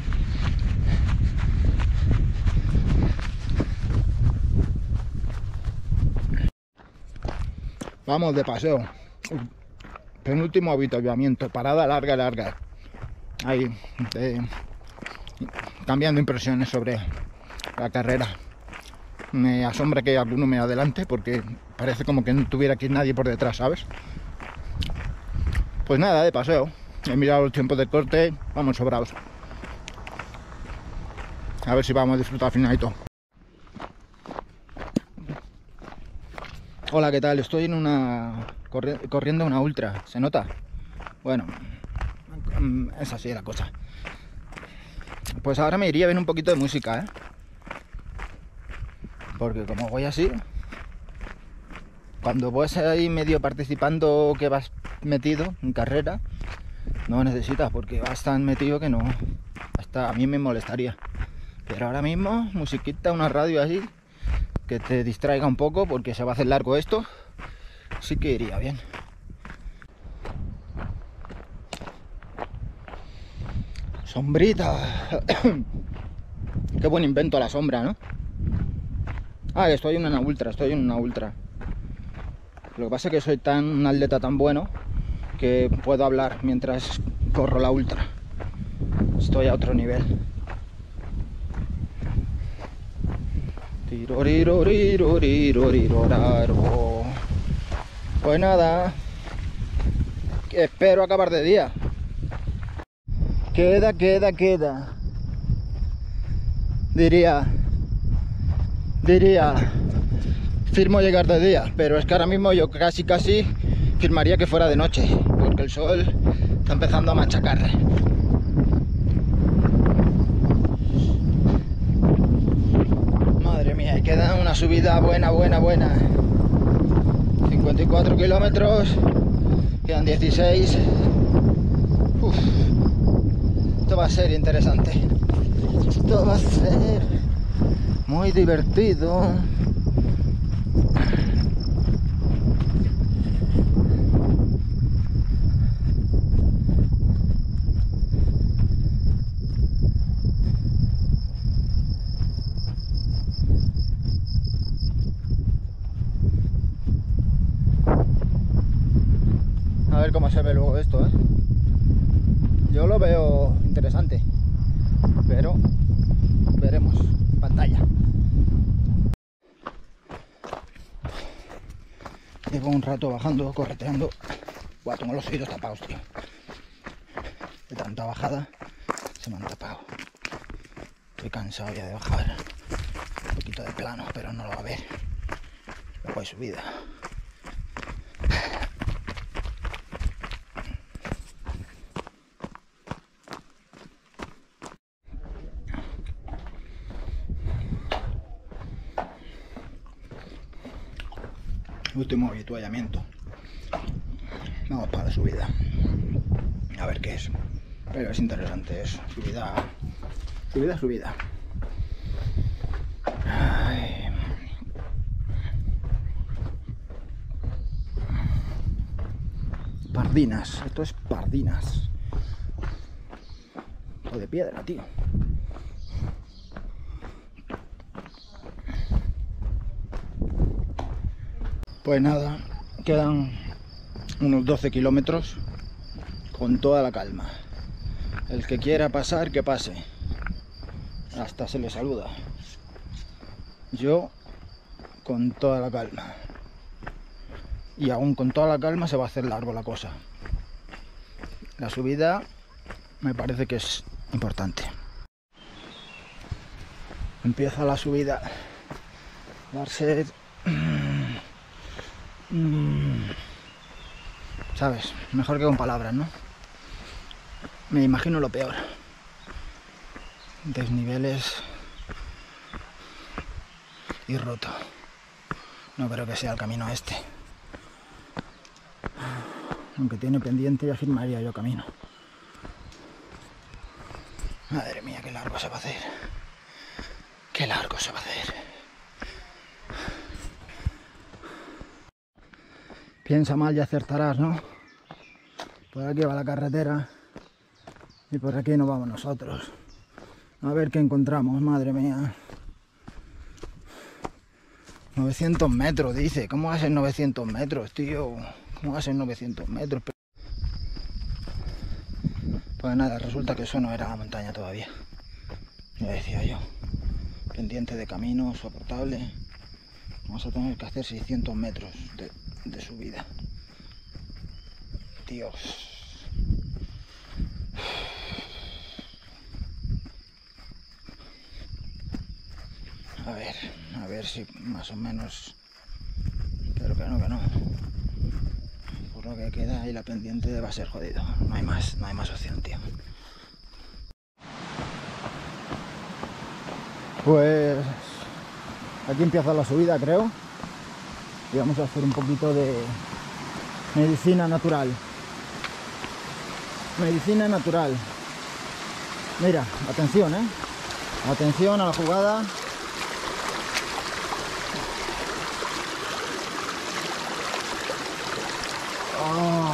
Vamos de paseo. Penúltimo avituallamiento. Parada larga, larga. Ahí. Eh, cambiando impresiones sobre la carrera. Me asombra que alguno me adelante porque parece como que no tuviera aquí nadie por detrás, ¿sabes? Pues nada, de paseo. He mirado los tiempos de corte. Vamos sobrados. A ver si vamos a disfrutar al final y todo. Hola, ¿qué tal? Estoy en una... Corri... corriendo una ultra. ¿Se nota? Bueno, es así la cosa. Pues ahora me iría bien un poquito de música, ¿eh? Porque como voy así, cuando vas ahí medio participando, que vas metido en carrera, no necesitas, porque vas tan metido que no, hasta a mí me molestaría. Pero ahora mismo, musiquita, una radio así, que te distraiga un poco, porque se va a hacer largo esto, sí que iría bien. Sombrita. Qué buen invento la sombra, ¿no? Ah, estoy en una ultra, estoy en una ultra. Lo que pasa es que soy tan un atleta tan bueno que puedo hablar mientras corro la ultra. Estoy a otro nivel. Pues nada, espero acabar de día. Queda, queda, queda. Diría, diría, firmo llegar de día, pero es que ahora mismo yo casi, casi firmaría que fuera de noche, porque el sol está empezando a machacar. Madre mía, y queda una subida buena, buena, buena. cincuenta y cuatro kilómetros, quedan dieciséis. Uf. Esto va a ser interesante. Esto va a ser muy divertido. A ver cómo se ve luego esto, ¿eh? Yo lo veo interesante, pero veremos en pantalla. Llevo un rato bajando, correteando. Buah, tengo los oídos tapados, tío. De tanta bajada se me han tapado. Estoy cansado ya de bajar. Un poquito de plano, pero no lo va a ver. Luego hay subida. Último avituallamiento. Vamos para la subida. A ver qué es. Pero es interesante, es subida. Subida, subida. Ay. Pardinas. Esto es Pardinas. O de piedra, tío. Pues nada, quedan unos doce kilómetros con toda la calma. El que quiera pasar, que pase. Hasta se le saluda. Yo con toda la calma. Y aún con toda la calma se va a hacer largo la cosa. La subida me parece que es importante. Empieza la subida. Darse... ¿Sabes? Mejor que con palabras, ¿no? Me imagino lo peor. Desniveles y roto. No creo que sea el camino este. Aunque tiene pendiente, ya firmaría yo camino. Madre mía, qué largo se va a hacer. Qué largo se va a hacer. Piensa mal y acertarás, ¿no? Por aquí va la carretera y por aquí nos vamos nosotros. A ver qué encontramos, madre mía. novecientos metros, dice. ¿Cómo va a ser novecientos metros, tío? ¿Cómo va a ser novecientos metros? Pues nada, resulta que eso no era la montaña todavía. Ya decía yo. Pendiente de camino, soportable. Vamos a tener que hacer seiscientos metros de, de subida. Dios. A ver, a ver si más o menos... Pero que no, que no. Por lo que queda ahí la pendiente va a ser jodido. No hay más, no hay más opción, tío. Pues... aquí empieza la subida, creo. Y vamos a hacer un poquito de medicina natural. Medicina natural. Mira, atención, ¿eh? Atención a la jugada. Oh.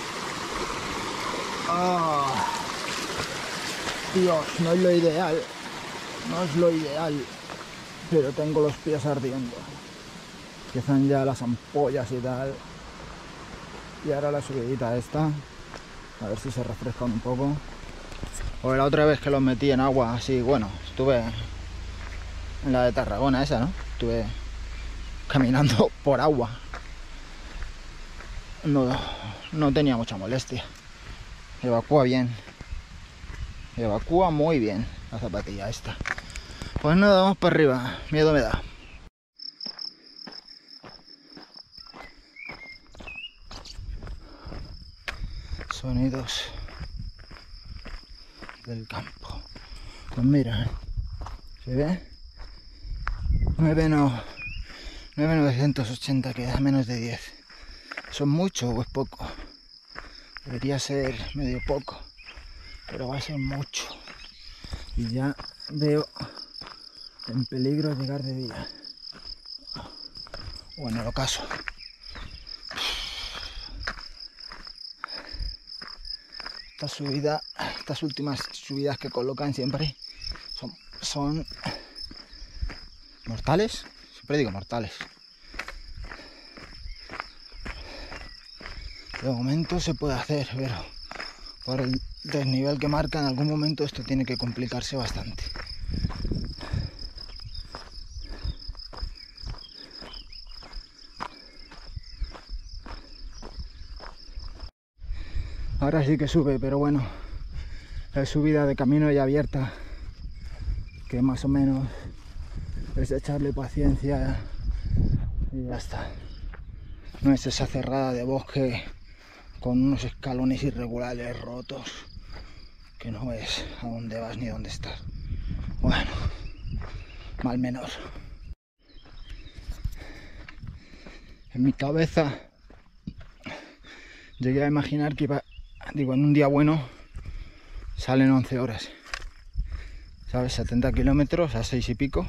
Oh. Dios, no es lo ideal. No es lo ideal. Pero tengo los pies ardiendo. Empiezan ya las ampollas y tal. Y ahora la subidita esta. A ver si se refrescan un poco. O la otra vez que los metí en agua así, bueno, estuve en la de Tarragona esa, ¿no? Estuve caminando por agua. No, no tenía mucha molestia. Evacúa bien. Evacúa muy bien la zapatilla esta. Pues nada, vamos para arriba. Miedo me da. Sonidos del campo. Pues mira, ¿se ve? nueve mil novecientos ochenta, queda menos de diez. ¿Son mucho o es poco? Debería ser medio poco, pero va a ser mucho. Y ya veo en peligro llegar de día. O en el ocaso. Esta subida, estas últimas subidas que colocan siempre son, son mortales. Siempre digo mortales. De momento se puede hacer, pero por el desnivel que marca en algún momento esto tiene que complicarse bastante. Ahora sí que sube, pero bueno, es subida de camino ya abierta, que más o menos es echarle paciencia y ya está. No es esa cerrada de bosque con unos escalones irregulares rotos, que no ves a dónde vas ni dónde estás. Bueno, mal menor. En mi cabeza llegué a imaginar que iba, digo, en un día bueno salen once horas, ¿sabes? setenta kilómetros a seis y pico.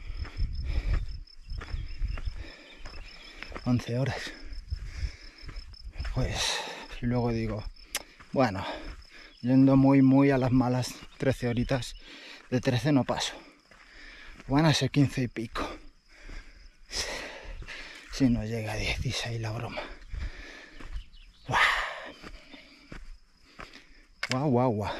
once horas. Pues, y luego digo, bueno, yendo muy, muy a las malas, trece horitas, de trece no paso. Van a ser quince y pico. Si no llega a dieciséis la broma. Guau, guau, guau.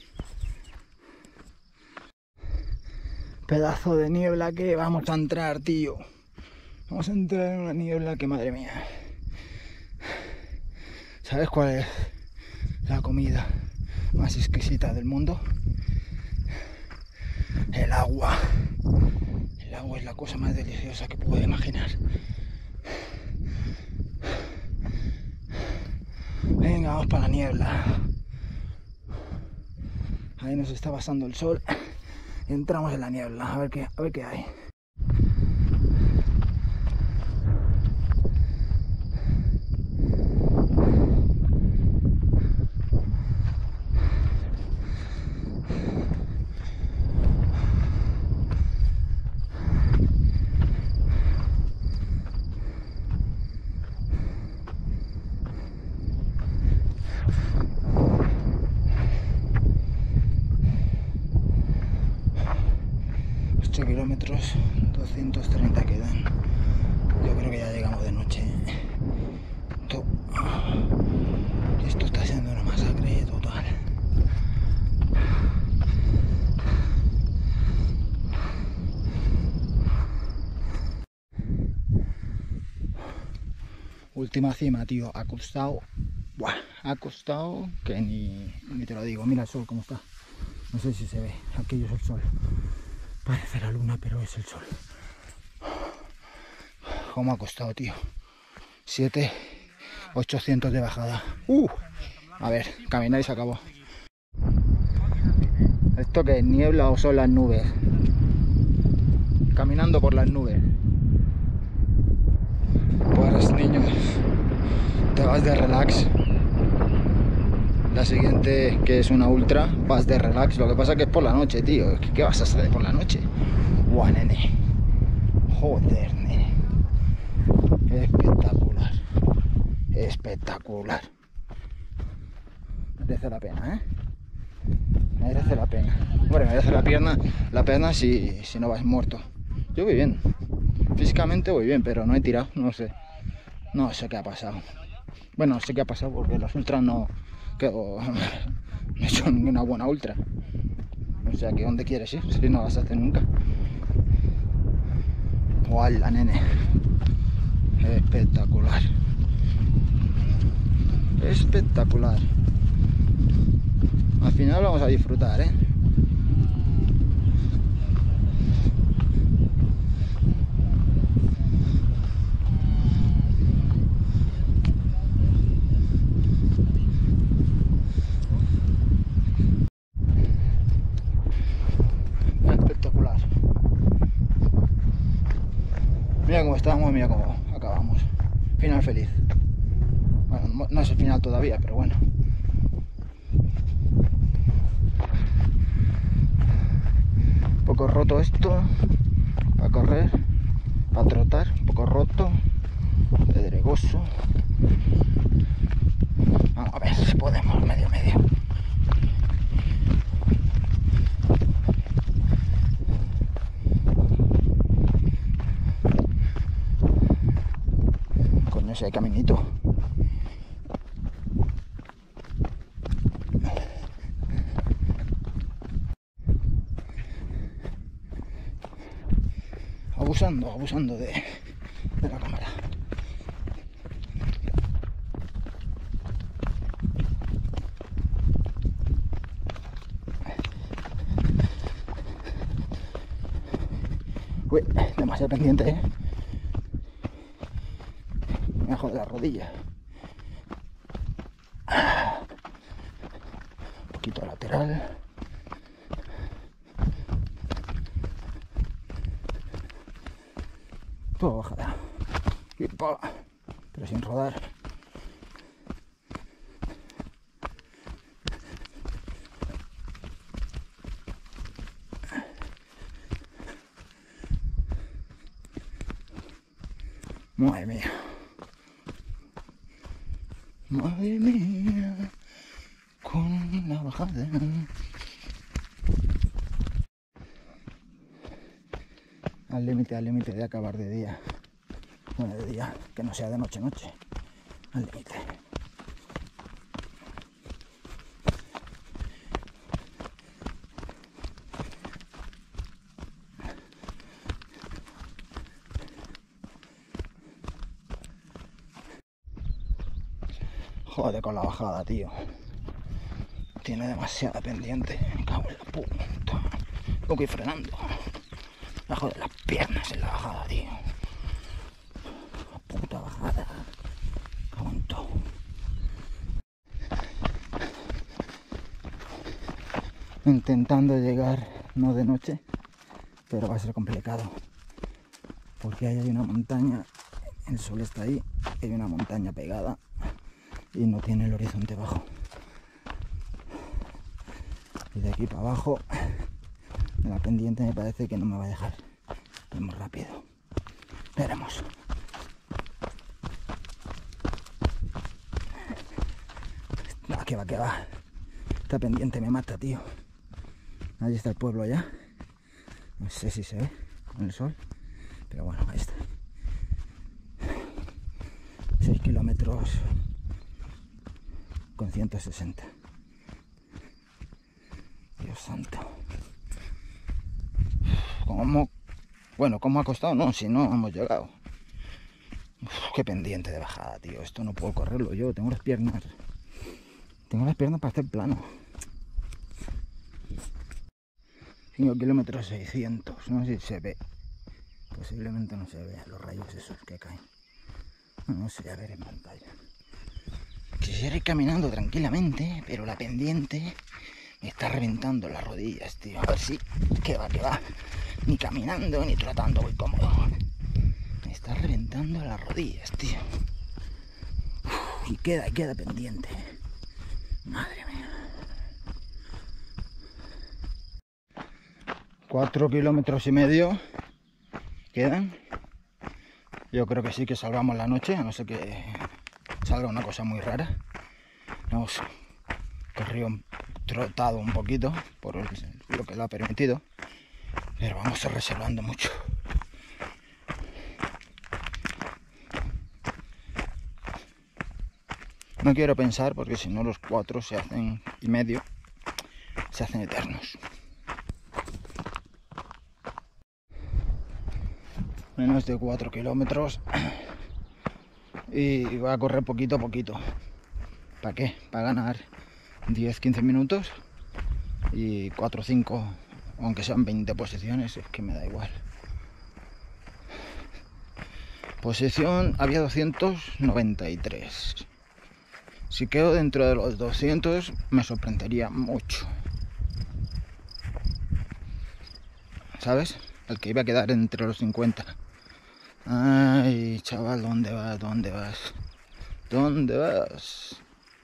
Pedazo de niebla que vamos a entrar, tío. Vamos a entrar en una niebla que, madre mía. ¿Sabes cuál es la comida más exquisita del mundo? El agua. El agua es la cosa más deliciosa que puedo imaginar. Venga, vamos para la niebla. Ahí nos está pasando el sol. Y entramos en la niebla. A ver qué, a ver qué hay. ocho kilómetros, doscientos treinta quedan. Yo creo que ya llegamos de noche. Esto, esto está siendo una masacre total. Última cima, tío. Ha costado. Buah, ha costado que ni, ni te lo digo. Mira el sol cómo está. No sé si se ve. Aquello es el sol. Parece la luna, pero es el sol. ¿Cómo ha costado, tío? siete ochocientos de bajada. Uh, a ver, caminar y se acabó. ¿Esto qué es? ¿Niebla o son las nubes? Caminando por las nubes. Pues niños, te vas de relax. La siguiente, que es una ultra, vas de relax. Lo que pasa que es por la noche, tío. ¿Qué vas a hacer por la noche? Guau, nene. Joder, nene. Espectacular. Espectacular. Merece la pena, ¿eh? Merece la pena. Bueno, merece la pierna, la pena si, si no vas muerto. Yo voy bien. Físicamente voy bien, pero no he tirado, no sé. No sé qué ha pasado. Bueno, no sé qué ha pasado porque las ultras no... Que, oh, no he hecho ninguna buena ultra. O sea, que ¿dónde quieres ir? Si no las haces nunca. ¡Hola, nene! Espectacular. Espectacular. Al final vamos a disfrutar, ¿eh? Espectacular. Mira cómo estamos, mira cómo acabamos. Final feliz. Bueno, no es el final todavía, pero bueno. Un poco roto esto para correr, para trotar, un poco roto, pedregoso. Vamos a ver si podemos, medio medio. Coño, si hay caminito. Abusando, abusando de, de la cámara. Uy, demasiado pendiente, ¿eh? Me jode la rodilla. Un poquito lateral. Todo bajada. Y pa, pero sin rodar. Madre mía. Madre mía. Con la bajada. Al límite, al límite de acabar de día. Bueno, de día, que no sea de noche, noche. Al límite. Joder con la bajada, tío. Tiene demasiada pendiente. Me cago en la puta. Tengo que ir frenando. Me joder las piernas en la bajada, tío. La puta bajada. Cago en todo. Intentando llegar, no de noche, pero va a ser complicado. Porque ahí hay una montaña. El sol está ahí. Hay una montaña pegada. Y no tiene el horizonte bajo. Y de aquí para abajo, en la pendiente me parece que no me va a dejar ir muy rápido. Veremos. No, que va, que va. Esta pendiente me mata, tío. Ahí está el pueblo ya. No sé si se ve en el sol, pero bueno, ahí está. seis kilómetros con ciento sesenta. Dios santo. ¿Cómo? Bueno, ¿cómo ha costado? No, si no hemos llegado. Uf, qué pendiente de bajada, tío. Esto no puedo correrlo yo. Tengo las piernas. Tengo las piernas para hacer plano. cinco kilómetros seiscientos. No sé si se ve. Posiblemente no se vean los rayos esos que caen. No sé, a ver en pantalla. Quisiera ir caminando tranquilamente, pero la pendiente me está reventando las rodillas, tío. A ver si, que va, que va. Ni caminando ni trotando voy cómodo. Me está reventando las rodillas, tío. Uf, y queda, queda pendiente. Madre mía. Cuatro kilómetros y medio quedan. Yo creo que sí que salvamos la noche, a no ser que salga una cosa muy rara. Hemos corrido, trotado un poquito por lo que lo ha permitido, pero vamos a reservando mucho. No quiero pensar porque si no los cuatro se hacen y medio, se hacen eternos. Menos de cuatro kilómetros y voy a correr poquito a poquito. ¿Para qué? Para ganar diez quince minutos y cuatro o cinco, aunque sean veinte posiciones, es que me da igual. Posición había doscientos noventa y tres. Si quedo dentro de los doscientos me sorprendería mucho. ¿Sabes? El que iba a quedar entre los cincuenta. Ay, chaval, ¿dónde vas? ¿Dónde vas? ¿Dónde vas?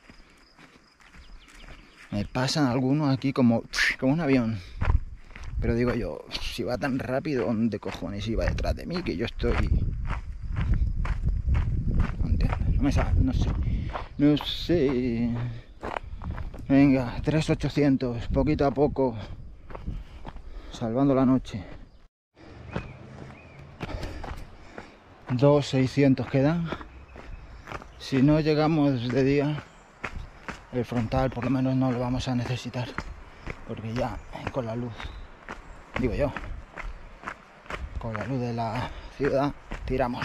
Me pasan algunos aquí como, como un avión. Pero digo yo, si va tan rápido, ¿dónde cojones iba detrás de mí? Que yo estoy... No entiendo, no me sabe, no sé. No sé. Venga, tres mil ochocientos, poquito a poco. Salvando la noche. dos mil seiscientos quedan. Si no llegamos de día, el frontal por lo menos no lo vamos a necesitar, porque ya con la luz, digo yo, con la luz de la ciudad tiramos.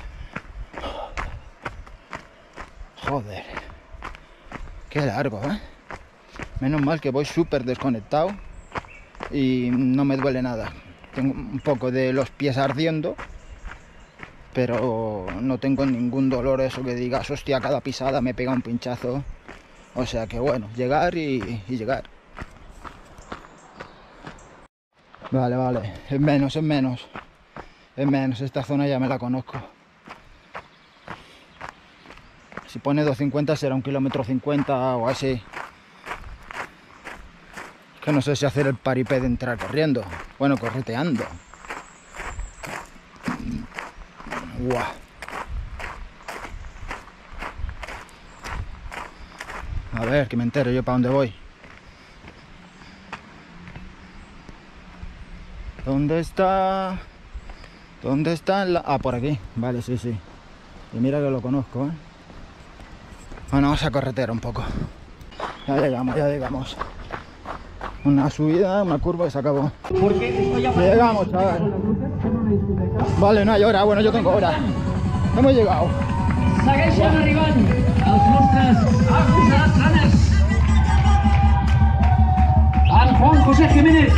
Joder, qué largo, ¿eh? Menos mal que voy súper desconectado y no me duele nada. Tengo un poco de los pies ardiendo, pero no tengo ningún dolor, eso que digas, hostia, cada pisada me pega un pinchazo. O sea que bueno, llegar y, y llegar. Vale, vale, es menos, es menos. Es menos, esta zona ya me la conozco. Si pone doscientos cincuenta será un kilómetro cincuenta o así. Que no sé si hacer el paripé de entrar corriendo. Bueno, correteando. Guau. A ver, que me entero yo para dónde voy. ¿Dónde está? ¿Dónde está la...? Ah, por aquí. Vale, sí, sí. Y mira que lo conozco, ¿eh? Bueno, vamos a corretear un poco. Ya llegamos, ya llegamos. Una subida, una curva y se acabó. Ya llegamos, chaval. Vale, no hay hora. Bueno, yo tengo hora. Hemos llegado. Segueixen arribant els nostres acusats runners. El Juan José Jiménez.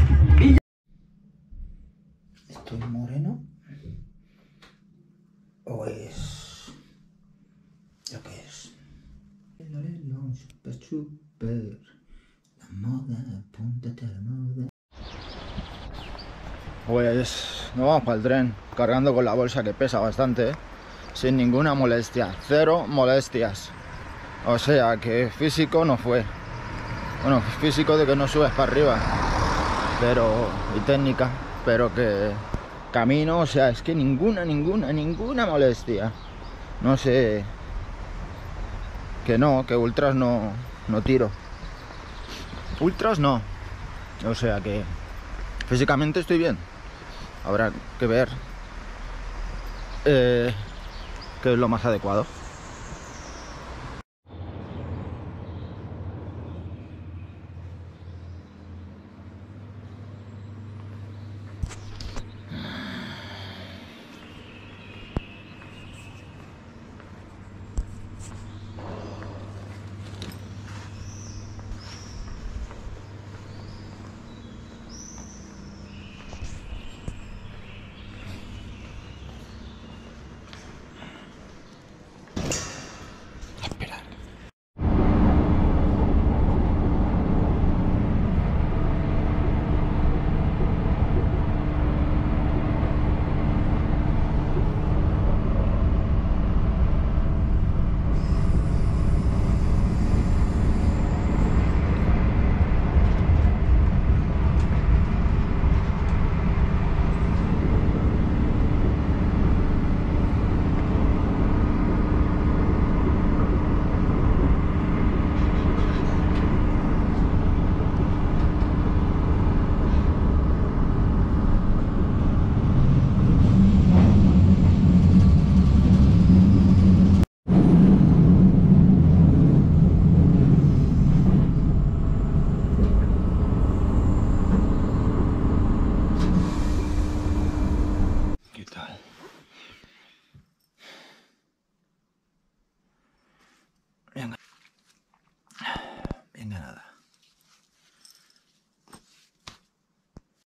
¿Estoy moreno? ¿O es lo que es? Super, super. La moda, apúntate a la moda. Pues nos vamos para el tren, cargando con la bolsa que pesa bastante, ¿eh? Sin ninguna molestia, cero molestias. O sea que físico no fue. Bueno, físico de que no subes para arriba, pero y técnica, pero que camino, o sea, es que ninguna, ninguna, ninguna molestia. No sé, que no, que ultras no, no tiro. Ultras no. O sea que Físicamente estoy bien. Habrá que ver eh, qué es lo más adecuado.